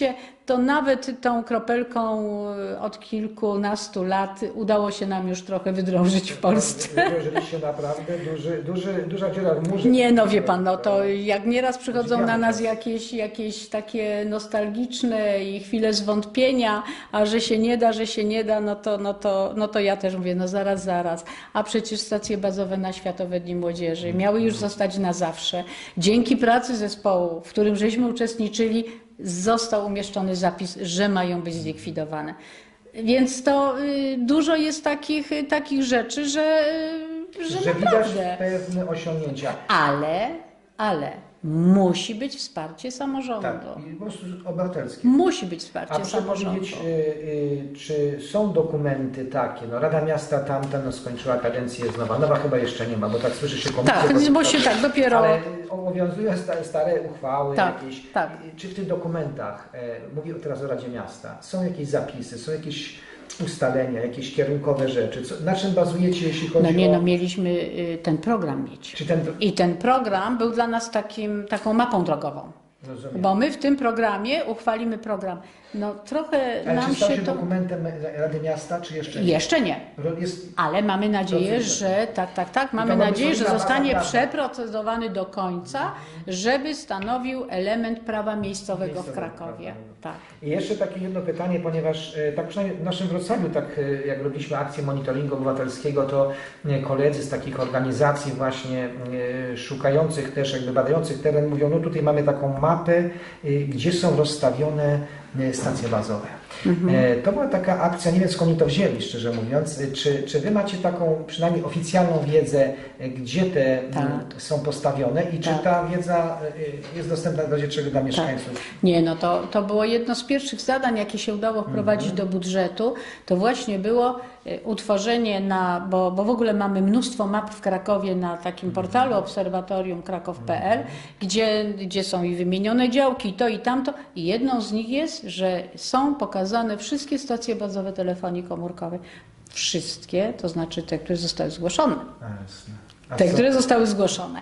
to nawet tą kropelką od kilkunastu lat udało się nam już trochę wydrążyć w Polsce. Wydrążyliście naprawdę duży, duży, duża dziura w murze. Nie, no wie pan, no to jak nieraz przychodzą na nas jakieś, jakieś takie nostalgiczne i chwile zwątpienia, a że się nie da, że się nie da, no to, no to, no to ja też mówię, no zaraz, zaraz. A przecież stacje bazowe na Światowe Dni Młodzieży miały już zostać na zawsze. Dzięki pracy zespołu, w którym żeśmy uczestniczyli, został umieszczony zapis, że mają być zlikwidowane. Więc to y, dużo jest takich, y, takich rzeczy, że, y, że, że naprawdę. widać pewne osiągnięcia. Ale, ale musi być wsparcie samorządu. Tak, i po prostu obywatelskie. Musi być wsparcie A proszę samorządu. powiedzieć, y, y, czy są dokumenty takie, no Rada Miasta tamta no, skończyła kadencję, jest nowa, nowa chyba jeszcze nie ma, bo tak słyszy się komisja. Tak, bo się tak dopiero... Ale obowiązują stare, stare uchwały Tak, jakieś. tak. Czy w tych dokumentach, e, mówię teraz o Radzie Miasta, są jakieś zapisy, są jakieś ustalenia, jakieś kierunkowe rzeczy? Co, na czym bazujecie, jeśli chodzi No nie, o... no mieliśmy y, ten program mieć. Czy ten... I ten program był dla nas takim, taką mapą drogową. Rozumiem. Bo my w tym programie uchwalimy program. No trochę Ale nam czy stał się, się to... dokumentem Rady Miasta, czy jeszcze nie? Jeszcze nie. Jest... Ale mamy nadzieję, Dobrze, że tak, tak, tak, mamy to ma nadzieję, być że solidna zostanie baza prawna. przeprocedowany do końca, żeby stanowił element prawa miejscowego w Miejscowego Krakowie. prawa. Tak. I jeszcze takie jedno pytanie, ponieważ e, tak przynajmniej w naszym Wrocławiu, tak e, jak robiliśmy akcję monitoringu obywatelskiego, to e, koledzy z takich organizacji właśnie e, szukających też, jakby badających teren mówią, no tutaj mamy taką mapę, e, gdzie są rozstawione e, stacje bazowe. Mhm. E, to była taka akcja, nie wiem skąd oni to wzięli, szczerze mówiąc. E, czy, czy Wy macie taką przynajmniej oficjalną wiedzę, e, gdzie te Tak. m, są postawione i czy Tak. ta wiedza e, jest dostępna w razie czego dla mieszkańców? Nie, no to, to było jedno z pierwszych zadań, jakie się udało wprowadzić do budżetu. To właśnie było y, utworzenie na, bo, bo w ogóle mamy mnóstwo map w Krakowie na takim portalu obserwatorium krakow kropka p l, gdzie, gdzie są i wymienione działki, to i tamto. I jedną z nich jest, że są pokazane wszystkie stacje bazowe telefonii komórkowej. Wszystkie, to znaczy te, które zostały zgłoszone. A, jasne. A Te, co- które zostały zgłoszone.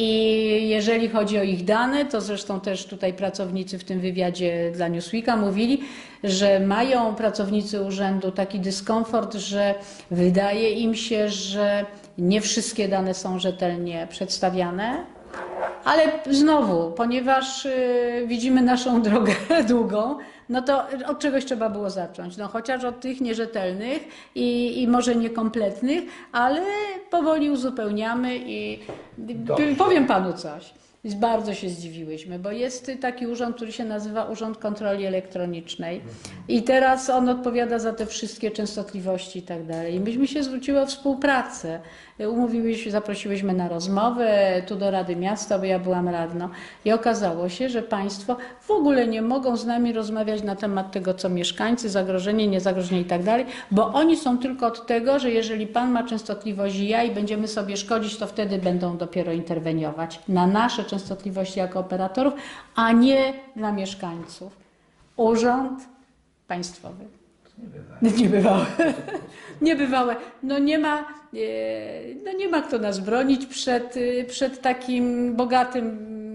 I jeżeli chodzi o ich dane, to zresztą też tutaj pracownicy w tym wywiadzie dla Newsweeka mówili, że mają pracownicy urzędu taki dyskomfort, że wydaje im się, że nie wszystkie dane są rzetelnie przedstawiane. Ale znowu, ponieważ y, widzimy naszą drogę długą, no to od czegoś trzeba było zacząć. No chociaż od tych nierzetelnych i, i może niekompletnych, ale powoli uzupełniamy i Dobrze. powiem panu coś. Bardzo się zdziwiłyśmy, bo jest taki urząd, który się nazywa Urząd Kontroli Elektronicznej i teraz on odpowiada za te wszystkie częstotliwości i tak dalej. I myśmy się zwróciły o współpracę. Umówiłyśmy, zaprosiłyśmy na rozmowę tu do Rady Miasta, bo ja byłam radną i okazało się, że państwo w ogóle nie mogą z nami rozmawiać na temat tego, co mieszkańcy, zagrożenie, niezagrożenie i tak dalej, bo oni są tylko od tego, że jeżeli pan ma częstotliwość i ja i będziemy sobie szkodzić, to wtedy będą dopiero interweniować na nasze częstotliwości jako operatorów, a nie dla mieszkańców. Urząd państwowy. Niebywałe. Niebywałe. No nie ma, no nie ma kto nas bronić przed, przed takim bogatym,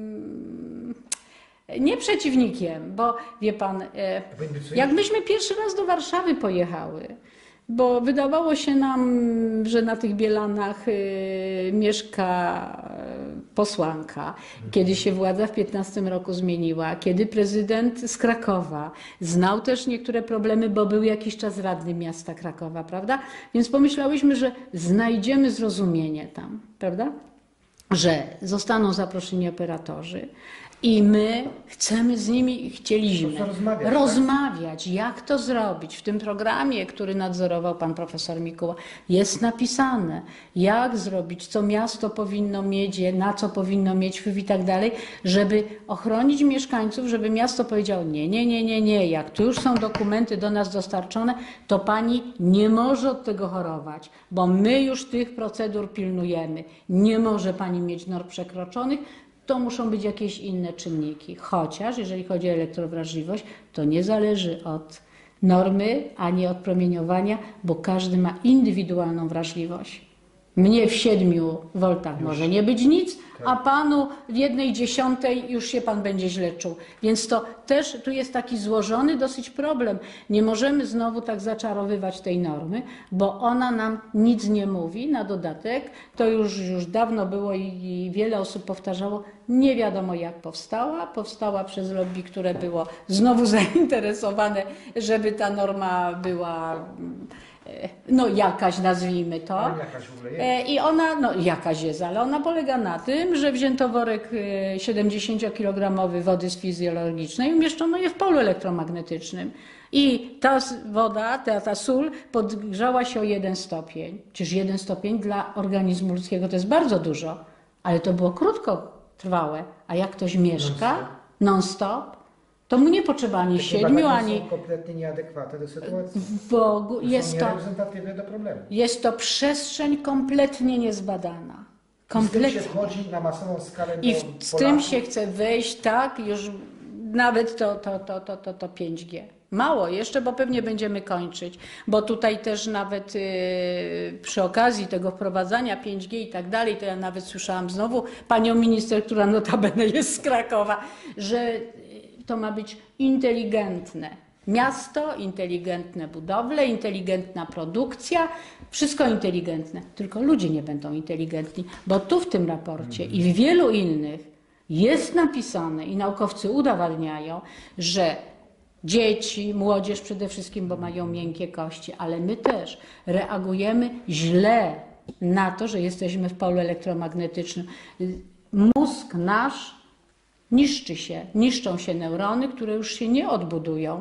nie przeciwnikiem, bo wie pan, jak myśmy pierwszy raz do Warszawy pojechały, bo wydawało się nam, że na tych Bielanach y, mieszka posłanka, kiedy się władza w piętnastym roku zmieniła, kiedy prezydent z Krakowa znał też niektóre problemy, bo był jakiś czas radny miasta Krakowa, prawda? Więc pomyślałyśmy, że znajdziemy zrozumienie tam, prawda? Że zostaną zaproszeni operatorzy. I my chcemy z nimi, chcieliśmy rozmawiać, rozmawiać, tak? Jak to zrobić. W tym programie, który nadzorował pan profesor Mikuła, jest napisane, jak zrobić, co miasto powinno mieć, na co powinno mieć wpływ i tak dalej, żeby ochronić mieszkańców, żeby miasto powiedziało, nie, nie, nie, nie, nie, jak tu już są dokumenty do nas dostarczone, to pani nie może od tego chorować, bo my już tych procedur pilnujemy. Nie może pani mieć norm przekroczonych, to muszą być jakieś inne czynniki. Chociaż jeżeli chodzi o elektrowrażliwość, to nie zależy od normy ani od promieniowania, bo każdy ma indywidualną wrażliwość. Mnie w siedmiu woltach może nie być nic, a panu w jednej dziesiątej już się pan będzie źle czuł. Więc to też tu jest taki złożony dosyć problem. Nie możemy znowu tak zaczarowywać tej normy, bo ona nam nic nie mówi. Na dodatek to już, już dawno było i, i wiele osób powtarzało, nie wiadomo jak powstała. Powstała przez lobby, które było znowu zainteresowane, żeby ta norma była no jakaś, nazwijmy to. Ale jakaś w ogóle jest. I ona, no jakaś jest, ale ona polega na tym, że wzięto worek siedemdziesięciokilogramowy wody z fizjologicznej i umieszczono je w polu elektromagnetycznym. I ta woda, ta, ta sól podgrzała się o jeden stopień. Czyż jeden stopień dla organizmu ludzkiego to jest bardzo dużo, ale to było krótkotrwałe. A jak ktoś mieszka non-stop, to mu nie potrzeba ani siedmiu, ani... są kompletnie nieadekwatne do sytuacji. W ogóle jest to, niereprezentatywne do problemu. jest to przestrzeń kompletnie niezbadana. Kompletnie. I z tym się wchodzi na masową skalę I do w, z Polaków. tym się chce wejść, tak, już nawet to, to, to, to, to, to pięć G. Mało jeszcze, bo pewnie będziemy kończyć, bo tutaj też nawet yy, przy okazji tego wprowadzania pięć G i tak dalej, to ja nawet słyszałam znowu panią minister, która notabene jest z Krakowa, że to ma być inteligentne miasto, inteligentne budowle, inteligentna produkcja, wszystko inteligentne, tylko ludzie nie będą inteligentni, bo tu w tym raporcie i w wielu innych jest napisane i naukowcy udowadniają, że dzieci, młodzież przede wszystkim, bo mają miękkie kości, ale my też reagujemy źle na to, że jesteśmy w polu elektromagnetycznym. Mózg nasz niszczy się, niszczą się neurony, które już się nie odbudują.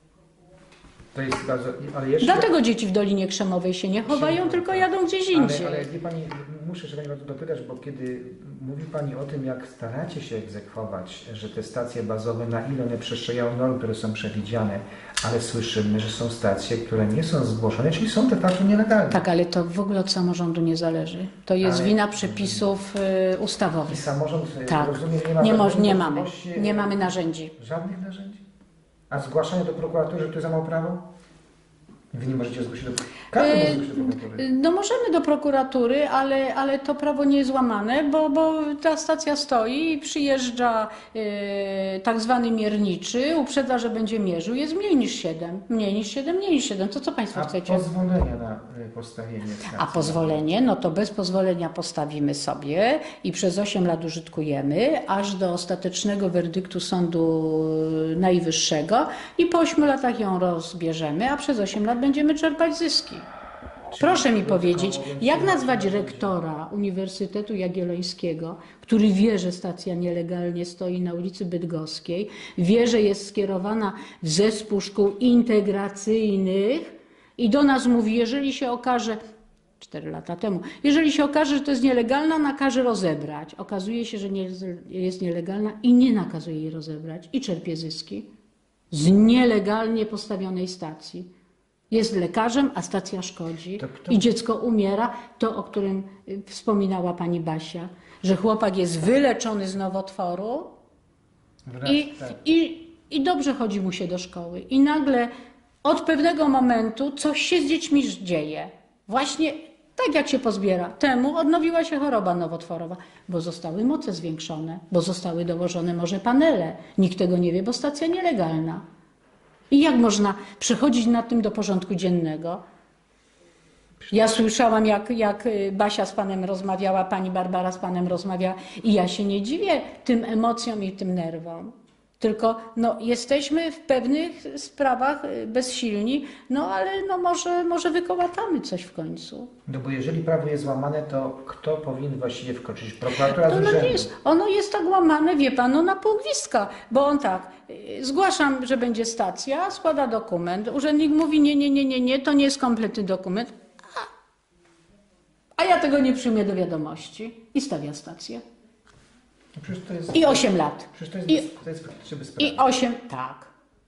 To jest bardzo, ale jeszcze... Dlatego dzieci w Dolinie Krzemowej się nie chowają, się, tylko tak. jadą gdzieś indziej. Ale, ale wie pani, muszę się pani bardzo dopytać, bo kiedy mówi pani o tym, jak staracie się egzekwować, że te stacje bazowe, na ile one przestrzegają norm, które są przewidziane, ale słyszymy, że są stacje, które nie są zgłoszone, czyli są de facto nielegalne. Tak, ale to w ogóle od samorządu nie zależy. To jest Ale- wina przepisów y, I ustawowych. samorząd, Tak, rozumiem, nie ma nie, moż, żadnej nie mamy, możliwości- nie mamy narzędzi. Żadnych narzędzi? A zgłaszanie do prokuratury, że tu za mało prawo? Wy nie możecie zgłosić do... Każdy może zgłosić do prokuratury. No możemy do prokuratury, ale, ale to prawo nie jest łamane, bo, bo ta stacja stoi i przyjeżdża y, tak zwany mierniczy, uprzedza, że będzie mierzył, jest mniej niż siedem. Mniej niż siedem, mniej niż siedem. To co Państwo A chcecie? pozwolenia na y, postawienie stacji? A pozwolenie, no to bez pozwolenia postawimy sobie i przez osiem lat użytkujemy, aż do ostatecznego werdyktu Sądu Najwyższego i po ośmiu latach ją rozbierzemy, a przez osiem lat będziemy czerpać zyski. Proszę mi powiedzieć, jak nazwać rektora Uniwersytetu Jagiellońskiego, który wie, że stacja nielegalnie stoi na ulicy Bydgoskiej, wie, że jest skierowana w zespół szkół integracyjnych i do nas mówi, jeżeli się okaże, cztery lata temu, jeżeli się okaże, że to jest nielegalna, nakaże rozebrać. Okazuje się, że nie jest nielegalna i nie nakazuje jej rozebrać i czerpie zyski z nielegalnie postawionej stacji. Jest lekarzem, a stacja szkodzi To kto- i dziecko umiera. To, o którym y, wspominała pani Basia, że chłopak jest wyleczony z nowotworu Wraz, i, tak. i, i dobrze chodzi mu się do szkoły. I nagle od pewnego momentu coś się z dziećmi dzieje. Właśnie tak jak się pozbiera. Temu odnowiła się choroba nowotworowa, bo zostały moce zwiększone, bo zostały dołożone może panele. Nikt tego nie wie, bo stacja nielegalna. I jak można przechodzić nad tym do porządku dziennego? Ja słyszałam, jak, jak Basia z panem rozmawiała, pani Barbara z panem rozmawiała i ja się nie dziwię tym emocjom i tym nerwom. Tylko no, jesteśmy w pewnych sprawach bezsilni, no ale no, może, może wykołatamy coś w końcu. No bo jeżeli prawo jest łamane, to kto powinien właściwie wkroczyć? Prokuratura To z ono, urzędu. nie jest, ono jest tak łamane, wie pan, no, na pół gwizdka, bo on tak, y, zgłaszam, że będzie stacja, składa dokument, urzędnik mówi nie, nie, nie, nie, nie, to nie jest kompletny dokument, a, a ja tego nie przyjmę do wiadomości i stawia stację. No przecież to jest, I osiem lat. Przecież to jest, I, bez, to jest faktycznie bezprawne. I osiem, tak.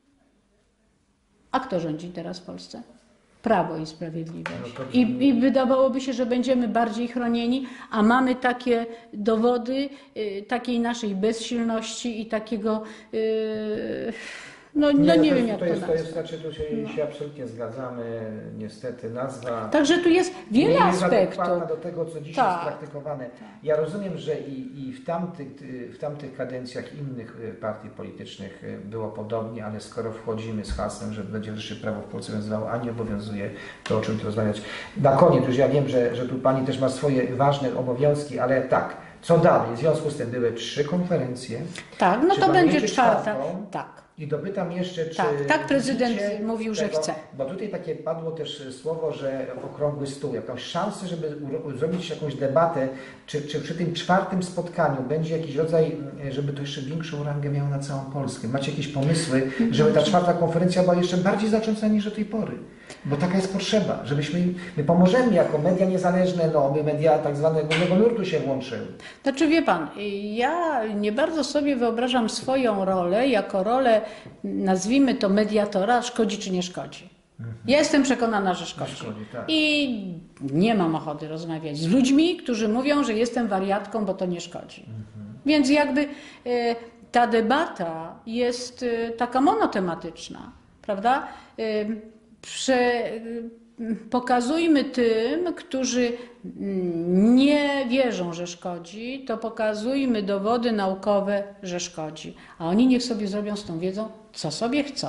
A kto rządzi teraz w Polsce? Prawo i Sprawiedliwość. No to- I, I wydawałoby się, że będziemy bardziej chronieni, a mamy takie dowody y, takiej naszej bezsilności i takiego, y, No nie, no nie wiem jak to, to jest, to jest, nazwać. znaczy tu się, no. się absolutnie zgadzamy, niestety nazwa... Także tu jest wiele nie aspektów. jest do tego, co dzisiaj tak. jest praktykowane. Ja rozumiem, że i, i w, tamtych, w tamtych kadencjach innych partii politycznych było podobnie, ale skoro wchodzimy z hasłem, że będzie wreszcie prawo w Polsce nazywało, a nie obowiązuje, to o czym tu rozmawiać. Na koniec, już ja wiem, że, że tu Pani też ma swoje ważne obowiązki, ale tak, co dalej? W związku z tym były trzy konferencje. Tak, no Czy to będzie czwartą? czwarta. Tak. I dopytam jeszcze, czy... Tak, tak prezydent mówił, że tego, chce. Bo tutaj takie padło też słowo, że okrągły stół, jakąś szansę, żeby zrobić jakąś debatę, czy, czy przy tym czwartym spotkaniu będzie jakiś rodzaj, żeby to jeszcze większą rangę miało na całą Polskę. Macie jakieś pomysły, żeby ta czwarta konferencja była jeszcze bardziej znacząca niż do tej pory? Bo taka jest potrzeba, żebyśmy, my pomożemy jako media niezależne, no my media tak zwane głównego nurtu się włączyły. Znaczy wie Pan, ja nie bardzo sobie wyobrażam swoją rolę jako rolę, nazwijmy to mediatora, szkodzi czy nie szkodzi. Mhm. Ja jestem przekonana, że szkodzi. szkodzi tak. I nie mam ochoty rozmawiać z ludźmi, którzy mówią, że jestem wariatką, bo to nie szkodzi. Mhm. Więc jakby e, ta debata jest e, taka monotematyczna, prawda? E, Prze, pokazujmy tym, którzy nie wierzą, że szkodzi, to pokazujmy dowody naukowe, że szkodzi. A oni niech sobie zrobią z tą wiedzą, co sobie chcą.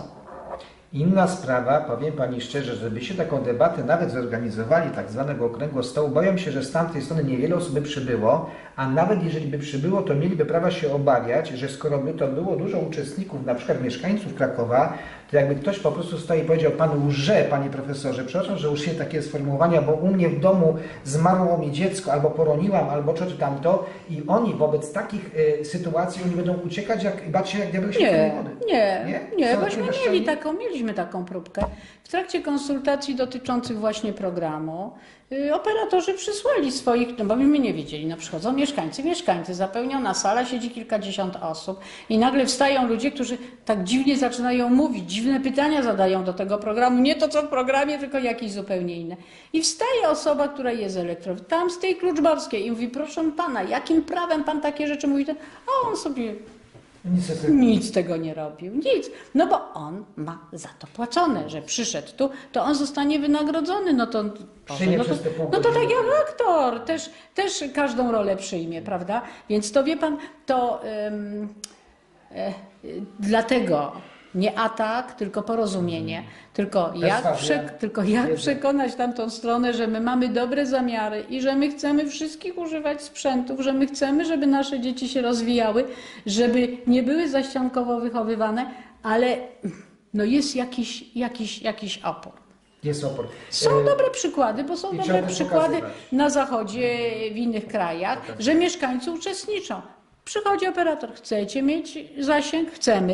Inna sprawa, powiem Pani szczerze, żebyście taką debatę nawet zorganizowali, tak zwanego okrągłego stołu, boję się, że z tamtej strony niewiele osób by przybyło, a nawet jeżeli by przybyło, to mieliby prawa się obawiać, że skoro by to było dużo uczestników, na przykład mieszkańców Krakowa, to jakby ktoś po prostu stoi i powiedział Panu łże, Panie Profesorze, przepraszam, że użyję takie sformułowania, bo u mnie w domu zmarło mi dziecko, albo poroniłam, albo co czy tamto i oni wobec takich y, sytuacji, oni będą uciekać, jak bać się jak diabeł świętej wody. Nie, nie, nie, bośmy mieli tak... taką, mieliśmy taką próbkę. W trakcie konsultacji dotyczących właśnie programu y, operatorzy przysłali swoich, no bo my nie wiedzieli, no przychodzą mieszkańcy, mieszkańcy, zapełniona sala, siedzi kilkadziesiąt osób i nagle wstają ludzie, którzy tak dziwnie zaczynają mówić, dziwne pytania zadają do tego programu, nie to co w programie, tylko jakieś zupełnie inne. I wstaje osoba, która jest elektro, tam z tej Kluczborskiej i mówi, proszę pana, jakim prawem pan takie rzeczy mówi? A on sobie... Nic, nic tego nie robił, nic. No bo on ma za to płacone, że przyszedł tu, to on zostanie wynagrodzony. No to, Boże, no to, no to tak jak aktor, też, też każdą rolę przyjmie, prawda? Więc to wie pan, to um, e, dlatego nie atak, tylko porozumienie. Tylko jak, prze, tylko jak przekonać tamtą stronę, że my mamy dobre zamiary i że my chcemy wszystkich używać sprzętów, że my chcemy, żeby nasze dzieci się rozwijały, żeby nie były zaściankowo wychowywane, ale no jest jakiś, jakiś, jakiś opór. Jest opór. Są dobre przykłady, bo są dobre przykłady pokazywać. Na Zachodzie, w innych krajach, pokazywać. Że mieszkańcy uczestniczą. Przychodzi operator, chcecie mieć zasięg? Chcemy.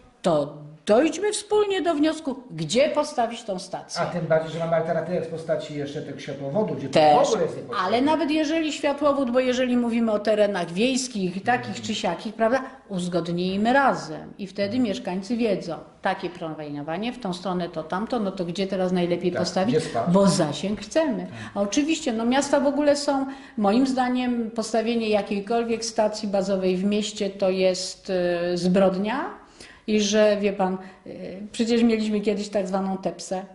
To dojdźmy wspólnie do wniosku, gdzie postawić tą stację. A tym bardziej, że mamy alternatywę w postaci jeszcze tych światłowodów, gdzie też, to w ogóle jest niepotrzebne. Ale nawet jeżeli światłowód, bo jeżeli mówimy o terenach wiejskich, takich czy siakich, prawda, uzgodnijmy razem i wtedy mieszkańcy wiedzą, takie promieniowanie w tą stronę to tamto, no to gdzie teraz najlepiej tak, postawić, bo zasięg chcemy. A oczywiście, no miasta w ogóle są, moim zdaniem, postawienie jakiejkolwiek stacji bazowej w mieście to jest yy, zbrodnia. I że, wie pan, przecież mieliśmy kiedyś tak zwaną tepsę.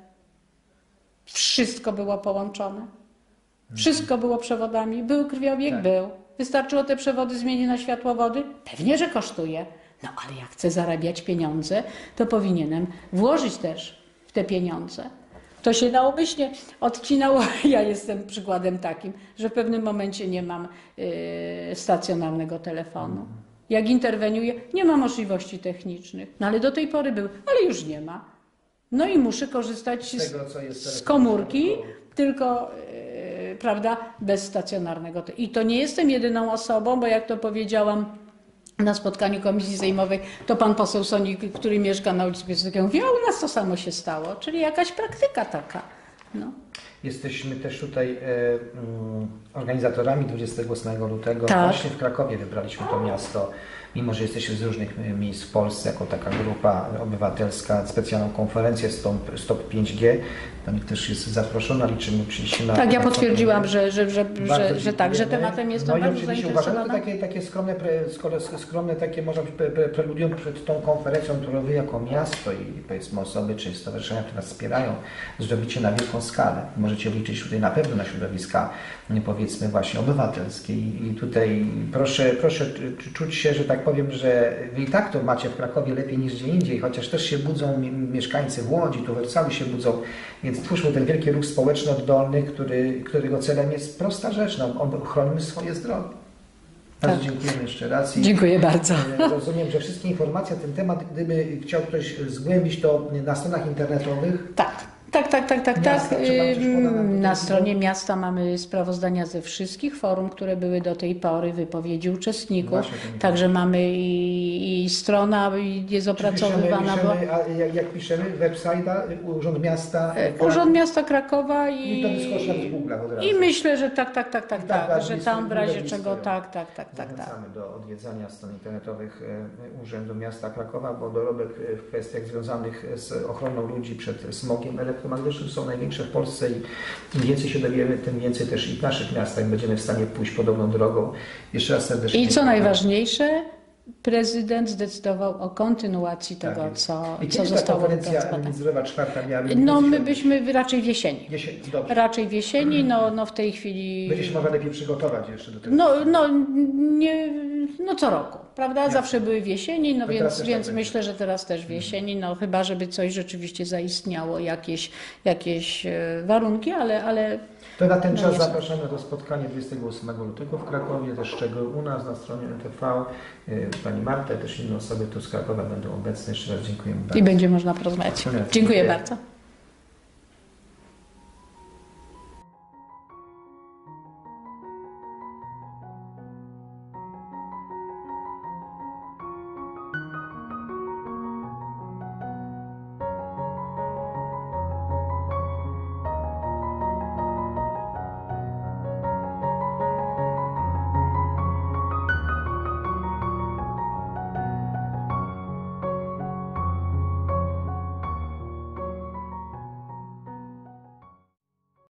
Wszystko było połączone. Wszystko było przewodami. Był krwiobieg? Tak. Był. Wystarczyło te przewody zmienić na światłowody? Pewnie, że kosztuje. No ale jak chcę zarabiać pieniądze, to powinienem włożyć też w te pieniądze. To się naumyślnie odcinało. Ja jestem przykładem takim, że w pewnym momencie nie mam yy, stacjonarnego telefonu. Jak interweniuję, nie ma możliwości technicznych. No ale do tej pory był, ale już nie ma. No i muszę korzystać z, tego, co jest z komórki, tylko yy, prawda, bez stacjonarnego. I to nie jestem jedyną osobą, bo jak to powiedziałam na spotkaniu komisji sejmowej, to pan poseł Sonik, który mieszka na ulicy Piłsudskiego, mówi, a u nas to samo się stało. Czyli jakaś praktyka taka. No. Jesteśmy też tutaj e, um, organizatorami dwudziestego ósmego lutego. Tak. Właśnie w Krakowie wybraliśmy to miasto. mimo że jesteśmy z różnych miejsc w Polsce, jako taka grupa obywatelska, specjalną konferencję Stop, Stop pięć G. Pani też jest zaproszona, liczymy przyjść na... Tak, ja potwierdziłam, że, że, że, że, że tak, że tematem jestem no bardzo zainteresowana. Uważam, to takie, takie skromne, skromne takie, można powiedzieć, preludium przed tą konferencją, którą wy jako miasto i powiedzmy osoby czy stowarzyszenia, które nas wspierają, zrobicie na wielką skalę. Możecie liczyć tutaj na pewno na środowiska, powiedzmy właśnie obywatelskie i tutaj proszę, proszę czuć się, że tak powiem, że wy i tak to macie w Krakowie lepiej niż gdzie indziej, chociaż też się budzą mieszkańcy w Łodzi, tu w Wrocławiu się budzą, więc twórzmy ten wielki ruch społeczny oddolny, który, którego celem jest prosta rzecz, no, chronimy swoje zdrowie. Bardzo tak. Dziękujemy jeszcze raz. I dziękuję bardzo. Rozumiem, że wszystkie informacje na ten temat, gdyby chciał ktoś zgłębić, to na stronach internetowych. Tak. Tak, tak, tak, tak, Miasta, tak. Na stronie miasta mamy sprawozdania ze wszystkich forum, które były do tej pory, wypowiedzi uczestników. Właśnie, Także mamy i, i strona jest opracowywana. Piszemy, piszemy, a jak, jak piszemy? Website'a, Urząd Miasta Krakowa. Urząd Miasta Krakowa i, I to wyskoczy w Google'ach od razu. I myślę, że tak, tak, tak, tak, tak, tak że tam w razie czego tak, tak, tak, tak. Zachęcamy tak. do odwiedzania stron internetowych Urzędu Miasta Krakowa, bo dorobek w kwestiach związanych z ochroną ludzi przed smogiem elektromagnetycznym są największe w Polsce i im więcej się dowiemy, tym więcej też i w naszych miastach będziemy w stanie pójść podobną drogą. Jeszcze raz serdecznie I co najważniejsze, prezydent zdecydował o kontynuacji tego, tak co, I co zostało konferencja międzynarodowa czwarta miała być? No my byśmy raczej w jesieni. Jesień, dobrze. Raczej w jesieni, no, no w tej chwili... Będzie się można lepiej przygotować jeszcze do tego. No, no, nie, no co roku, prawda? Ja. Zawsze były w jesieni, no, no więc, więc tak myślę, że teraz też w jesieni, no chyba żeby coś rzeczywiście zaistniało, jakieś, jakieś warunki, ale... ale to na ten no czas zapraszamy do spotkania dwudziestego ósmego lutego w Krakowie, też szczegóły u nas na stronie N T V. Pani Marta, też inne osoby tu z Krakowa będą obecne. Jeszcze raz dziękujemy bardzo. I będzie można porozmawiać. Dziękuję, dziękuję bardzo.